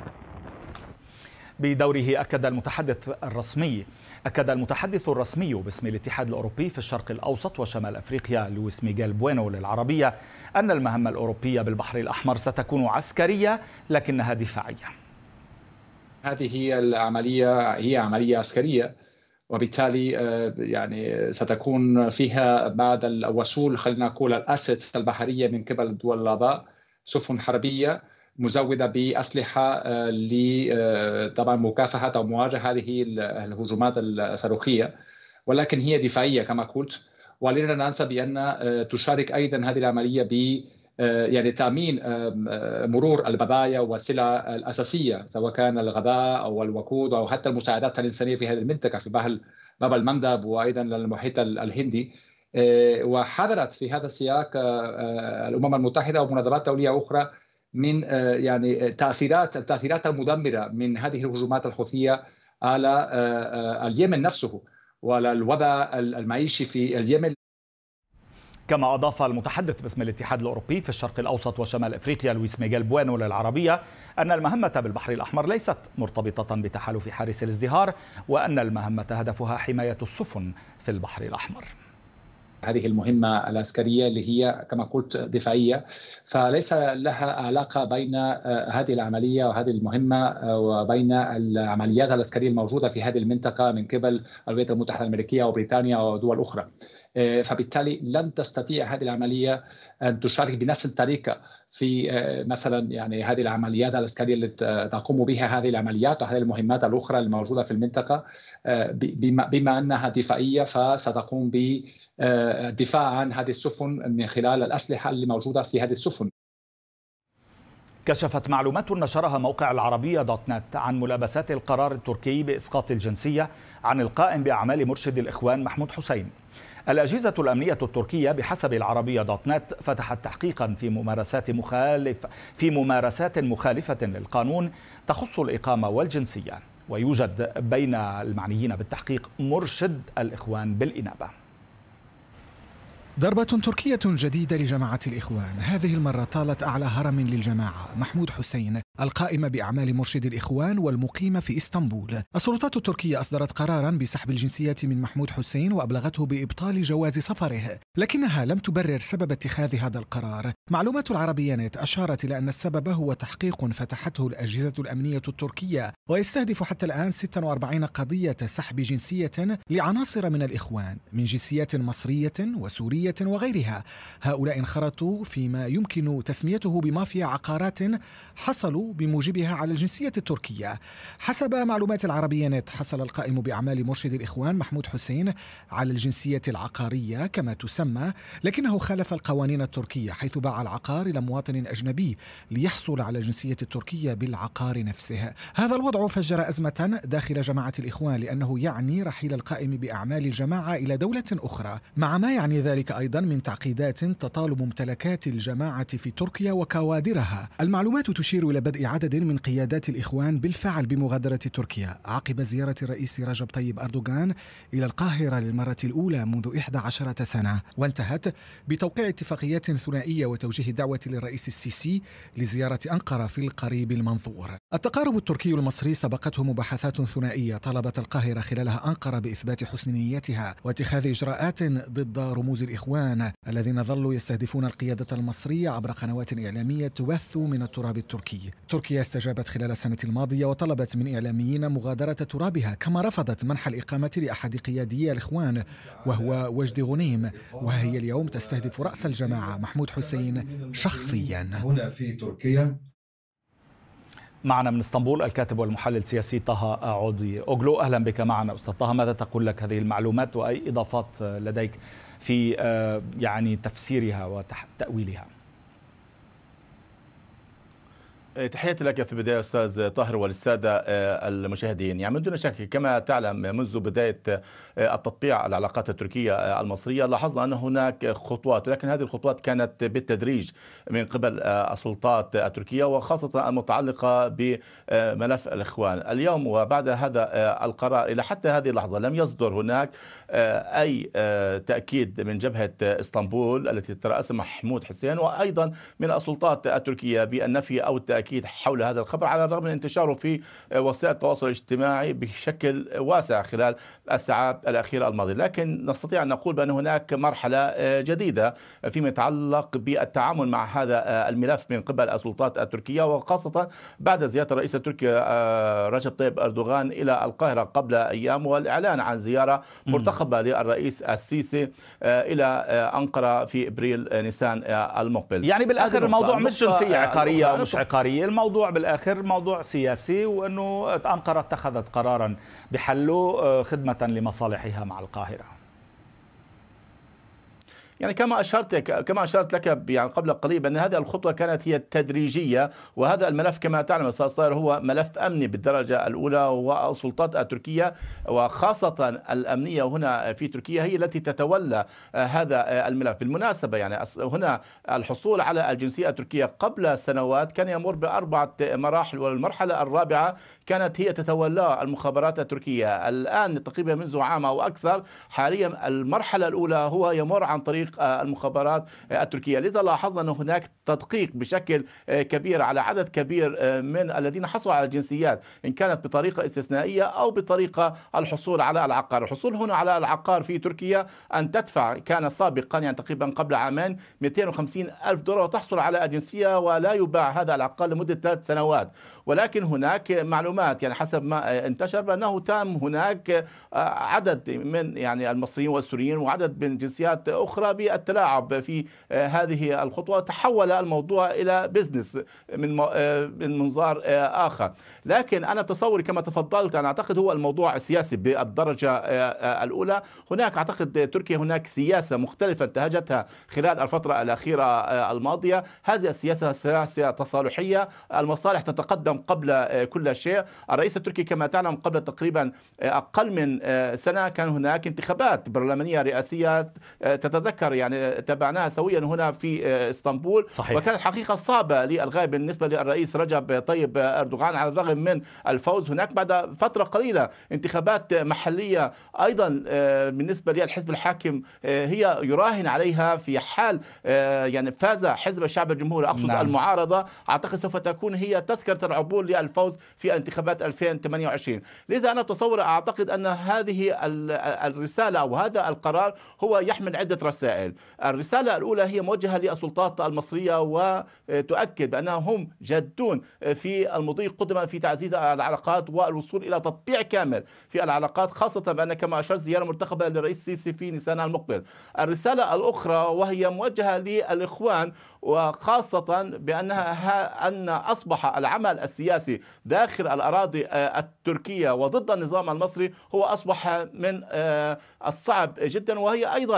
بدوره أكد المتحدث الرسمي أكد المتحدث الرسمي باسم الاتحاد الأوروبي في الشرق الأوسط وشمال أفريقيا لويس ميغيل بوينو للعربية أن المهمة الأوروبية بالبحر الأحمر ستكون عسكرية لكنها دفاعية. هذه هي العملية هي عملية عسكرية، وبالتالي يعني ستكون فيها بعد الوصول خلينا نقول الأسيتس البحرية من قبل الدول الأعضاء سفن حربية مزودة بأسلحة لطبعا مكافحة أو مواجهة هذه الهجومات الصاروخية، ولكن هي دفاعية كما قلت. ولنا ننسى بأن تشارك أيضا هذه العملية ب يعني تأمين مرور البضائع والسلع الأساسية، سواء كان الغذاء أو الوقود أو حتى المساعدات الإنسانية في هذه المنطقة في بحر باب المندب وأيضا المحيط الهندي. وحذرت في هذا السياق الأمم المتحدة ومنظمات دولية أخرى من يعني تأثيرات التأثيرات المدمرة من هذه الهجومات الحوثية على اليمن نفسه وعلى الوضع المعيشي في اليمن. كما أضاف المتحدث باسم الاتحاد الأوروبي في الشرق الأوسط وشمال أفريقيا لويس ميغيل بوينو للعربية أن المهمة بالبحر الأحمر ليست مرتبطة بتحالف حارس الازدهار، وأن المهمة هدفها حماية السفن في البحر الأحمر. هذه المهمة العسكرية اللي هي كما قلت دفاعية، فليس لها علاقة بين هذه العملية وهذه المهمة وبين العمليات العسكرية الموجودة في هذه المنطقة من قبل الولايات المتحدة الأمريكية وبريطانيا ودول أخرى. فبالتالي لن تستطيع هذه العملية أن تشارك بنفس الطريقة في مثلا يعني هذه العمليات العسكرية التي تقوم بها هذه العمليات وهذه المهمات الأخرى الموجودة في المنطقة. بما أنها دفاعية فستقوم بدفاع عن هذه السفن من خلال الأسلحة اللي موجودة في هذه السفن. كشفت معلومات نشرها موقع العربية دوت نت عن ملابسات القرار التركي بإسقاط الجنسية عن القائم بأعمال مرشد الإخوان محمود حسين. الأجهزة الأمنية التركية بحسب العربية دوت نت فتحت تحقيقا في ممارسات مخالف في ممارسات مخالفة للقانون تخص الإقامة والجنسية، ويوجد بين المعنيين بالتحقيق مرشد الإخوان بالإنابة. ضربة تركية جديدة لجماعة الإخوان، هذه المرة طالت أعلى هرم للجماعة محمود حسين القائم بأعمال مرشد الإخوان والمقيم في إسطنبول. السلطات التركية أصدرت قرارا بسحب الجنسية من محمود حسين وأبلغته بإبطال جواز سفره، لكنها لم تبرر سبب اتخاذ هذا القرار. معلومات العربية نت أشارت إلى أن السبب هو تحقيق فتحته الأجهزة الأمنية التركية، ويستهدف حتى الآن ستة وأربعين قضية سحب جنسية لعناصر من الإخوان من جنسيات مصرية وسورية وغيرها. هؤلاء انخرطوا فيما يمكن تسميته بمافيا عقارات حصلوا بموجبها على الجنسية التركية. حسب معلومات العربية نت حصل القائم بأعمال مرشد الإخوان محمود حسين على الجنسية العقارية كما تسمى، لكنه خالف القوانين التركية حيث باع العقار إلى مواطن أجنبي ليحصل على الجنسية التركية بالعقار نفسه. هذا الوضع فجر أزمة داخل جماعة الإخوان لأنه يعني رحيل القائم بأعمال الجماعة إلى دولة أخرى، مع ما يعني ذلك أيضا من تعقيدات تطال ممتلكات الجماعة في تركيا وكوادرها. المعلومات تشير إلى بدء عدد من قيادات الإخوان بالفعل بمغادرة تركيا عقب زيارة الرئيس رجب طيب أردوغان إلى القاهرة للمرة الأولى منذ إحدى عشرة سنة، وانتهت بتوقيع اتفاقيات ثنائية وتوجيه الدعوة للرئيس السيسي لزيارة أنقرة في القريب المنظور. التقارب التركي المصري سبقته مباحثات ثنائية طلبت القاهرة خلالها أنقرة بإثبات حسن نيتها واتخاذ إجراءات ضد رموز الإخوان الذين ظلوا يستهدفون القيادة المصرية عبر قنوات إعلامية تبث من التراب التركي. تركيا استجابت خلال السنة الماضية وطلبت من إعلاميين مغادرة ترابها، كما رفضت منح الإقامة لأحد قيادي الإخوان وهو وجدي غنيم، وهي اليوم تستهدف رأس الجماعة محمود حسين شخصيا. هنا في تركيا. معنا من اسطنبول الكاتب والمحلل السياسي طه عودي أوغلو. أهلا بك معنا أستاذ طه، ماذا تقول لك هذه المعلومات وأي إضافات لديك في يعني تفسيرها وتأويلها؟ تحياتي لك في البداية أستاذ طاهر وللسادة المشاهدين. يعني من دون شك كما تعلم منذ بداية التطبيع العلاقات التركية المصرية لاحظنا أن هناك خطوات، ولكن هذه الخطوات كانت بالتدريج من قبل السلطات التركية وخاصة المتعلقة بملف الإخوان. اليوم وبعد هذا القرار إلى حتى هذه اللحظة لم يصدر هناك أي تأكيد من جبهة اسطنبول التي ترأسها محمود حسين وأيضا من السلطات التركية بالنفي أو التأكيد حول هذا الخبر، على الرغم من انتشاره في وسائل التواصل الاجتماعي بشكل واسع خلال الساعات الأخيرة الماضية. لكن نستطيع أن نقول بأن هناك مرحلة جديدة فيما يتعلق بالتعامل مع هذا الملف من قبل السلطات التركية، وخاصة بعد زيارة الرئيس التركي رجب طيب أردوغان إلى القاهرة قبل أيام والإعلان عن زيارة مرتقبة للرئيس السيسي إلى أنقرة في إبريل نيسان المقبل. يعني بالآخر الموضوع مش جنسية عقارية أو مش عقارية، الموضوع بالآخر موضوع سياسي، وأنه أنقرة اتخذت قرارا بحله خدمة لمصالحها مع القاهرة. يعني كما أشرت كما أشرت لك يعني قبل قليل بأن هذه الخطوة كانت هي تدريجية، وهذا الملف كما تعلم أستاذ طاهر هو ملف أمني بالدرجة الأولى، والسلطات التركية وخاصة الأمنية هنا في تركيا هي التي تتولى هذا الملف. بالمناسبة يعني هنا الحصول على الجنسية التركية قبل سنوات كان يمر بأربعة مراحل، والمرحلة الرابعة كانت هي تتولى المخابرات التركية. الآن تقريبا منذ عام أو أكثر حاليا المرحلة الأولى هو يمر عن طريق المخابرات التركية. لذا لاحظنا أن هناك تدقيق بشكل كبير على عدد كبير من الذين حصلوا على الجنسيات، إن كانت بطريقة استثنائية أو بطريقة الحصول على العقار. الحصول هنا على العقار في تركيا أن تدفع كان سابقا يعني تقريبا قبل عامين مئتين وخمسين ألف دولار وتحصل على الجنسية، ولا يباع هذا العقار لمدة ثلاث سنوات. ولكن هناك معلومات يعني حسب ما انتشر بأنه تم هناك عدد من يعني المصريين والسوريين وعدد من جنسيات أخرى بالتلاعب في هذه الخطوة. تحول الموضوع إلى بزنس من من منظار آخر. لكن أنا تصوري كما تفضلت أنا أعتقد هو الموضوع السياسي بالدرجة الأولى. هناك أعتقد تركيا هناك سياسة مختلفة انتهجتها خلال الفترة الأخيرة الماضية. هذه السياسة سياسة تصالحية، المصالح تتقدم قبل كل شيء. الرئيس التركي كما تعلم قبل تقريبا أقل من سنة كان هناك انتخابات برلمانية رئاسية تتذكر يعني تابعناها سويا هنا في اسطنبول. صحيح. وكانت حقيقة صعبة للغاية بالنسبة للرئيس رجب طيب أردوغان على الرغم من الفوز. هناك بعد فترة قليلة انتخابات محلية أيضا بالنسبة للحزب الحاكم هي يراهن عليها في حال يعني فاز حزب الشعب الجمهوري أقصد نعم. المعارضة أعتقد سوف تكون هي تذكرة العبور للفوز في انتخابات ألفين وثمانية وعشرين. لذا أنا أتصور أعتقد أن هذه الرسالة أو هذا القرار هو يحمل عدة رسائل. الرسالة الأولى هي موجهة للسلطات المصرية وتؤكد بأنهم جادون في المضي قدما في تعزيز العلاقات والوصول إلى تطبيع كامل في العلاقات، خاصة بأن كما أشرت زيارة مرتقبة للرئيس السيسي في نيسان المقبل. الرسالة الأخرى وهي موجهة للإخوان وخاصة بأنها أن أصبح العمل السياسي داخل الأراضي التركية وضد النظام المصري هو أصبح من الصعب جدا، وهي أيضا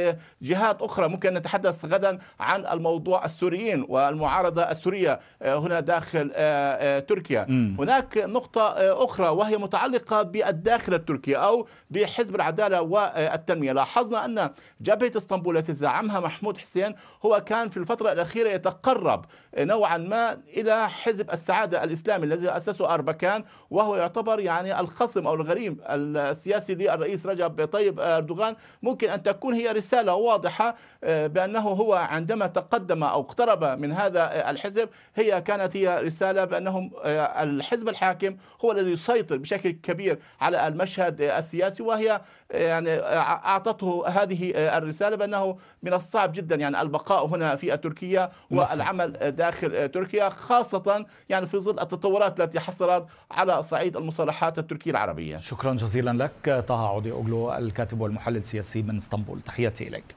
لجهات أخرى. ممكن نتحدث غدا عن الموضوع السوريين والمعارضة السورية هنا داخل تركيا. م. هناك نقطة أخرى وهي متعلقة بالداخل التركي أو بحزب العدالة والتنمية. لاحظنا أن جبهة اسطنبول التي زعمها محمود حسين هو كان في الفترة الأخيرة يتقرب نوعا ما إلى حزب السعادة الإسلامي الذي أسسه أربكان، وهو يعتبر يعني الخصم أو الغريم السياسي للرئيس رجب طيب أردوغان. ممكن أن تكون هي رسالة واضحة بأنه هو عندما تقدم أو اقترب من هذا الحزب هي كانت هي رسالة بأنهم الحزب الحاكم هو الذي يسيطر بشكل كبير على المشهد السياسي، وهي يعني أعطته هذه الرسالة بأنه من الصعب جدا يعني البقاء هنا في تركيا والعمل داخل تركيا، خاصة يعني في ظل التطورات التي حصلت على صعيد المصالحات التركية العربية. شكرا جزيلا لك طه عودي أوغلو الكاتب والمحلل السياسي من اسطنبول، تحياتي إليك.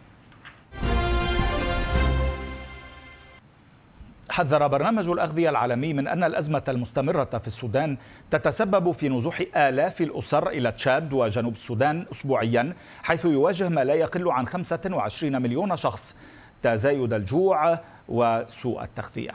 حذر برنامج الأغذية العالمي من أن الأزمة المستمرة في السودان تتسبب في نزوح آلاف الأسر إلى تشاد وجنوب السودان أسبوعيا، حيث يواجه ما لا يقل عن خمسة وعشرين مليون شخص تزايد الجوع وسوء التغذية.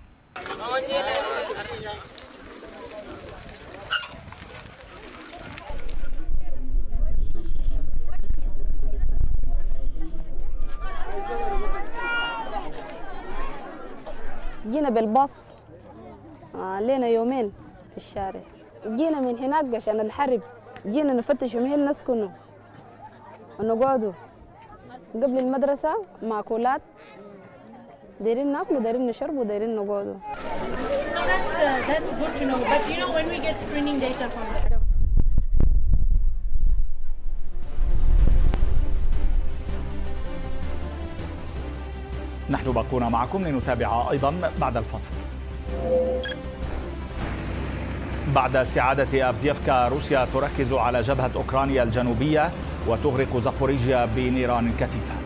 جينا بالباص آه لنا يومين في الشارع، جينا من هناك عشان الحرب، جينا نفتش مهل نسكنوا ونقعدوا قبل المدرسة مأكولات، دايرين ناكلوا دايرين نشربوا دايرين نقعدوا. So that's uh, that's good to know. But you know when we get screening data from the نحن باقون معكم لنتابع أيضا بعد الفصل. بعد استعادة أفديفكا روسيا تركز على جبهة أوكرانيا الجنوبية وتغرق زابوريجيا بنيران كثيفة.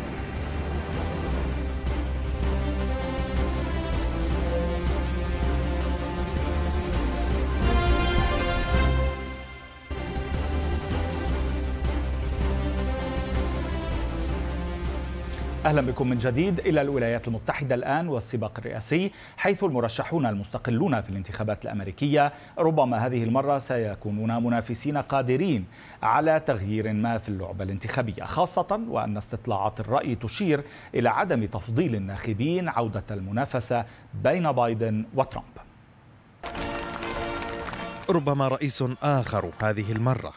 أهلا بكم من جديد إلى الولايات المتحدة الآن والسباق الرئاسي، حيث المرشحون المستقلون في الانتخابات الأمريكية ربما هذه المرة سيكونون منافسين قادرين على تغيير ما في اللعبة الانتخابية، خاصة وأن استطلاعات الرأي تشير إلى عدم تفضيل الناخبين عودة المنافسة بين بايدن وترامب. ربما رئيس آخر هذه المرة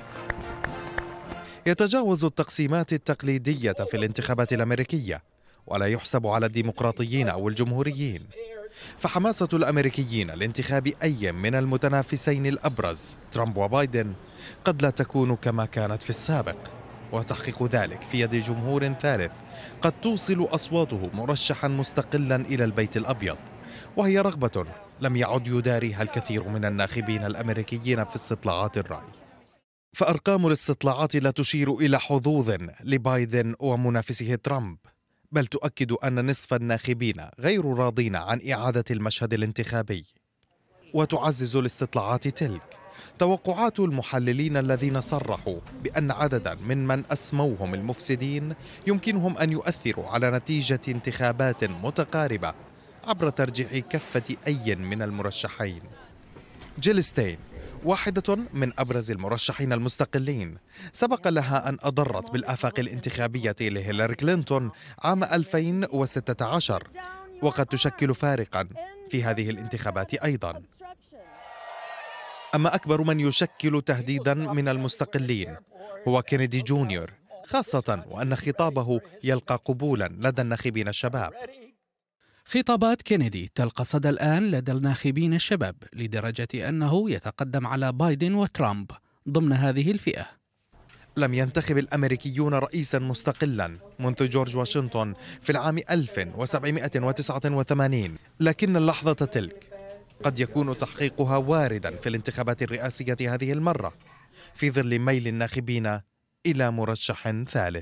يتجاوز التقسيمات التقليدية في الانتخابات الأمريكية ولا يحسب على الديمقراطيين أو الجمهوريين، فحماسة الأمريكيين لانتخاب أي من المتنافسين الأبرز ترامب وبايدن قد لا تكون كما كانت في السابق، وتحقيق ذلك في يد جمهور ثالث قد توصل أصواته مرشحا مستقلا إلى البيت الأبيض، وهي رغبة لم يعد يداريها الكثير من الناخبين الأمريكيين في استطلاعات الرأي. فأرقام الاستطلاعات لا تشير إلى حظوظ لبايدن ومنافسه ترامب، بل تؤكد أن نصف الناخبين غير راضين عن إعادة المشهد الانتخابي. وتعزز الاستطلاعات تلك توقعات المحللين الذين صرحوا بأن عددا من من أسموهم المفسدين يمكنهم أن يؤثروا على نتيجة انتخابات متقاربة عبر ترجيح كفة أي من المرشحين. جيل ستين واحدة من أبرز المرشحين المستقلين سبق لها أن أضرت بالآفاق الانتخابية لهيلاري كلينتون عام ألفين وستة عشر، وقد تشكل فارقا في هذه الانتخابات أيضا. أما أكبر من يشكل تهديدا من المستقلين هو كينيدي جونيور، خاصة وأن خطابه يلقى قبولا لدى الناخبين الشباب. خطابات كينيدي تلقى صدى الآن لدى الناخبين الشباب لدرجة أنه يتقدم على بايدن وترامب ضمن هذه الفئة. لم ينتخب الأمريكيون رئيسا مستقلا منذ جورج واشنطن في العام ألف وسبعمائة وتسعة وثمانين، لكن اللحظة تلك قد يكون تحقيقها واردا في الانتخابات الرئاسية هذه المرة في ظل ميل الناخبين إلى مرشح ثالث.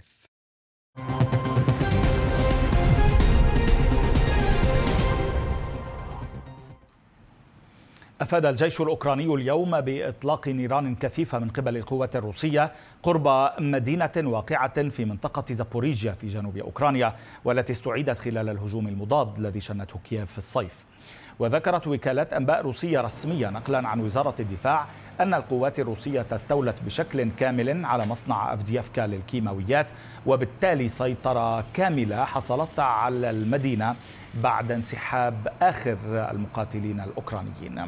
أفاد الجيش الأوكراني اليوم بإطلاق نيران كثيفة من قبل القوات الروسية قرب مدينة واقعة في منطقة زابوريجيا في جنوب أوكرانيا، والتي استعيدت خلال الهجوم المضاد الذي شنته كييف في الصيف. وذكرت وكالات أنباء روسية رسمية نقلا عن وزارة الدفاع أن القوات الروسية استولت بشكل كامل على مصنع أفدييفكا للكيماويات، وبالتالي سيطرة كاملة حصلت على المدينة بعد انسحاب آخر المقاتلين الأوكرانيين.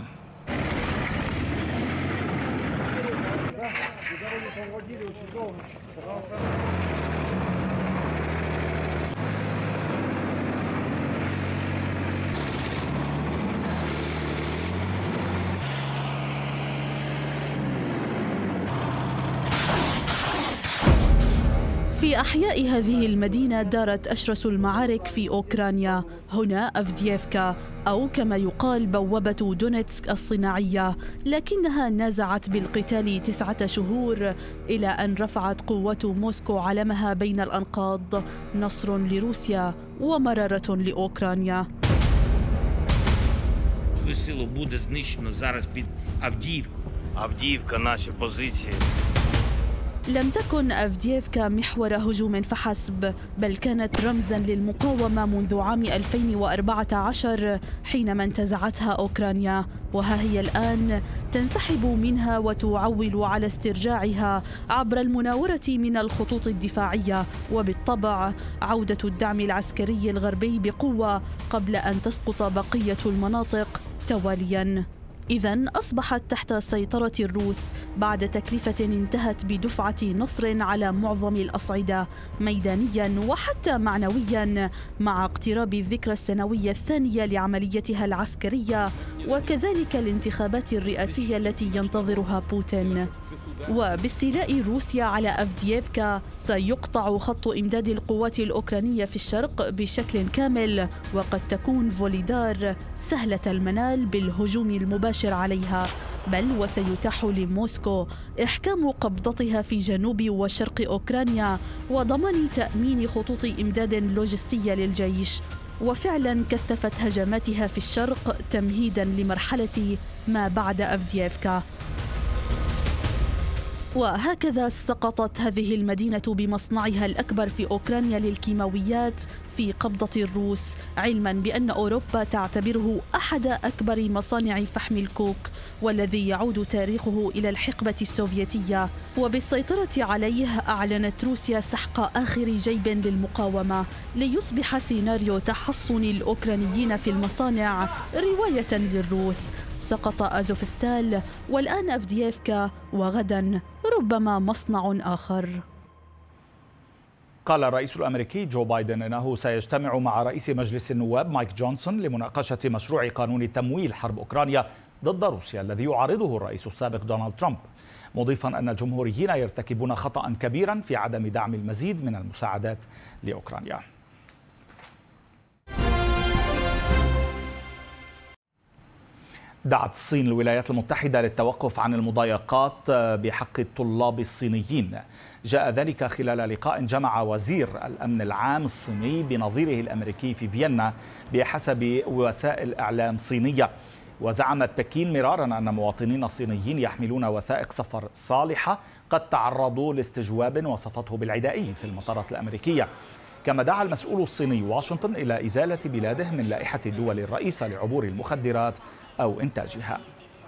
في أحياء هذه المدينة دارت أشرس المعارك في أوكرانيا، هنا أفدييفكا أو كما يقال بوابة دونيتسك الصناعية، لكنها نازعت بالقتال تسعة شهور إلى أن رفعت قوات موسكو علمها بين الأنقاض، نصر لروسيا ومرارة لأوكرانيا. لم تكن أفدييفكا محور هجوم فحسب، بل كانت رمزاً للمقاومة منذ عام ألفين وأربعة عشر حينما انتزعتها أوكرانيا، وها هي الآن تنسحب منها وتعول على استرجاعها عبر المناورة من الخطوط الدفاعية، وبالطبع عودة الدعم العسكري الغربي بقوة قبل أن تسقط بقية المناطق توالياً. إذن أصبحت تحت سيطرة الروس بعد تكلفة انتهت بدفعة نصر على معظم الأصعدة ميدانياً وحتى معنوياً، مع اقتراب الذكرى السنوية الثانية لعمليتها العسكرية وكذلك الانتخابات الرئاسية التي ينتظرها بوتين. وباستيلاء روسيا على أفدييفكا سيقطع خط إمداد القوات الأوكرانية في الشرق بشكل كامل، وقد تكون فوليدار سهلة المنال بالهجوم المباشر عليها، بل وسيتاح لموسكو إحكام قبضتها في جنوب وشرق أوكرانيا وضمان تأمين خطوط إمداد لوجستية للجيش، وفعلا كثفت هجماتها في الشرق تمهيدا لمرحلة ما بعد أفدييفكا. وهكذا سقطت هذه المدينة بمصنعها الأكبر في أوكرانيا للكيماويات في قبضة الروس، علما بأن أوروبا تعتبره أحد أكبر مصانع فحم الكوك والذي يعود تاريخه إلى الحقبة السوفيتية. وبالسيطرة عليه أعلنت روسيا سحق آخر جيب للمقاومة ليصبح سيناريو تحصن الأوكرانيين في المصانع رواية للروس. سقط أزوفستال والآن أفدييفكا، وغدا ربما مصنع آخر. قال الرئيس الأمريكي جو بايدن إنه سيجتمع مع رئيس مجلس النواب مايك جونسون لمناقشة مشروع قانون تمويل حرب أوكرانيا ضد روسيا الذي يعارضه الرئيس السابق دونالد ترامب، مضيفا أن الجمهوريين يرتكبون خطأ كبيرا في عدم دعم المزيد من المساعدات لأوكرانيا. دعت الصين الولايات المتحدة للتوقف عن المضايقات بحق الطلاب الصينيين. جاء ذلك خلال لقاء جمع وزير الأمن العام الصيني بنظيره الأمريكي في فيينا بحسب وسائل إعلام صينية. وزعمت بكين مرارا أن مواطنين صينيين يحملون وثائق سفر صالحة قد تعرضوا لاستجواب وصفته بالعدائي في المطارات الأمريكية. كما دعا المسؤول الصيني واشنطن إلى إزالة بلاده من لائحة الدول الرئيسة لعبور المخدرات أو إنتاجها.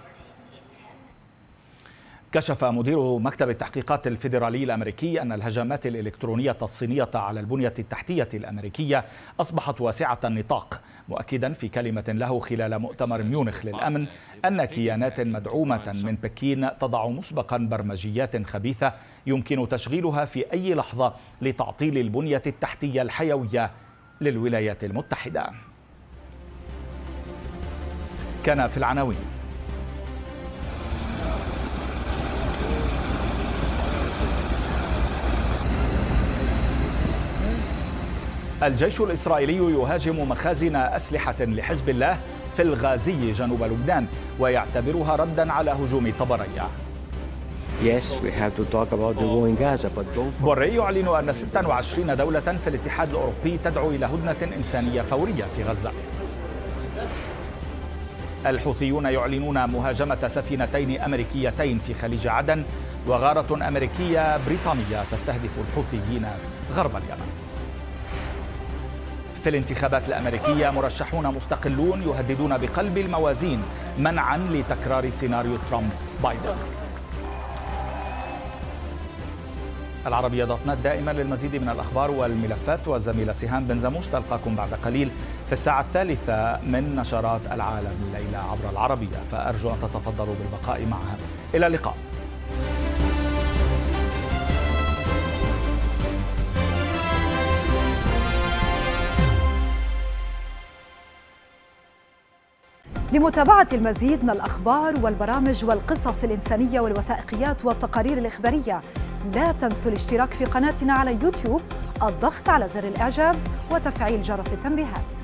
كشف مدير مكتب التحقيقات الفيدرالي الأمريكي أن الهجمات الإلكترونية الصينية على البنية التحتية الأمريكية أصبحت واسعة النطاق، مؤكدا في كلمة له خلال مؤتمر ميونخ للأمن أن كيانات مدعومة من بكين تضع مسبقا برمجيات خبيثة يمكن تشغيلها في أي لحظة لتعطيل البنية التحتية الحيوية للولايات المتحدة. كان في العناوين: الجيش الإسرائيلي يهاجم مخازن أسلحة لحزب الله في الغازي جنوب لبنان ويعتبرها ردا على هجوم طبرية. Yes, we have to talk about the war in Gaza, but don't... بوري يعلن أن ستة وعشرين دولة في الاتحاد الأوروبي تدعو إلى هدنة إنسانية فورية في غزة. الحوثيون يعلنون مهاجمة سفينتين أمريكيتين في خليج عدن، وغارة أمريكية بريطانية تستهدف الحوثيين غرب اليمن. في الانتخابات الأمريكية مرشحون مستقلون يهددون بقلب الموازين منعا لتكرار سيناريو ترامب بايدن. العربية دوت نت دائما للمزيد من الأخبار والملفات، والزميلة سهام بن زموش تلقاكم بعد قليل في الساعة الثالثة من نشرات العالم الليلة عبر العربية، فأرجو أن تتفضلوا بالبقاء معها. إلى اللقاء. لمتابعة المزيد من الأخبار والبرامج والقصص الإنسانية والوثائقيات والتقارير الإخبارية، لا تنسوا الاشتراك في قناتنا على يوتيوب، الضغط على زر الإعجاب وتفعيل جرس التنبيهات.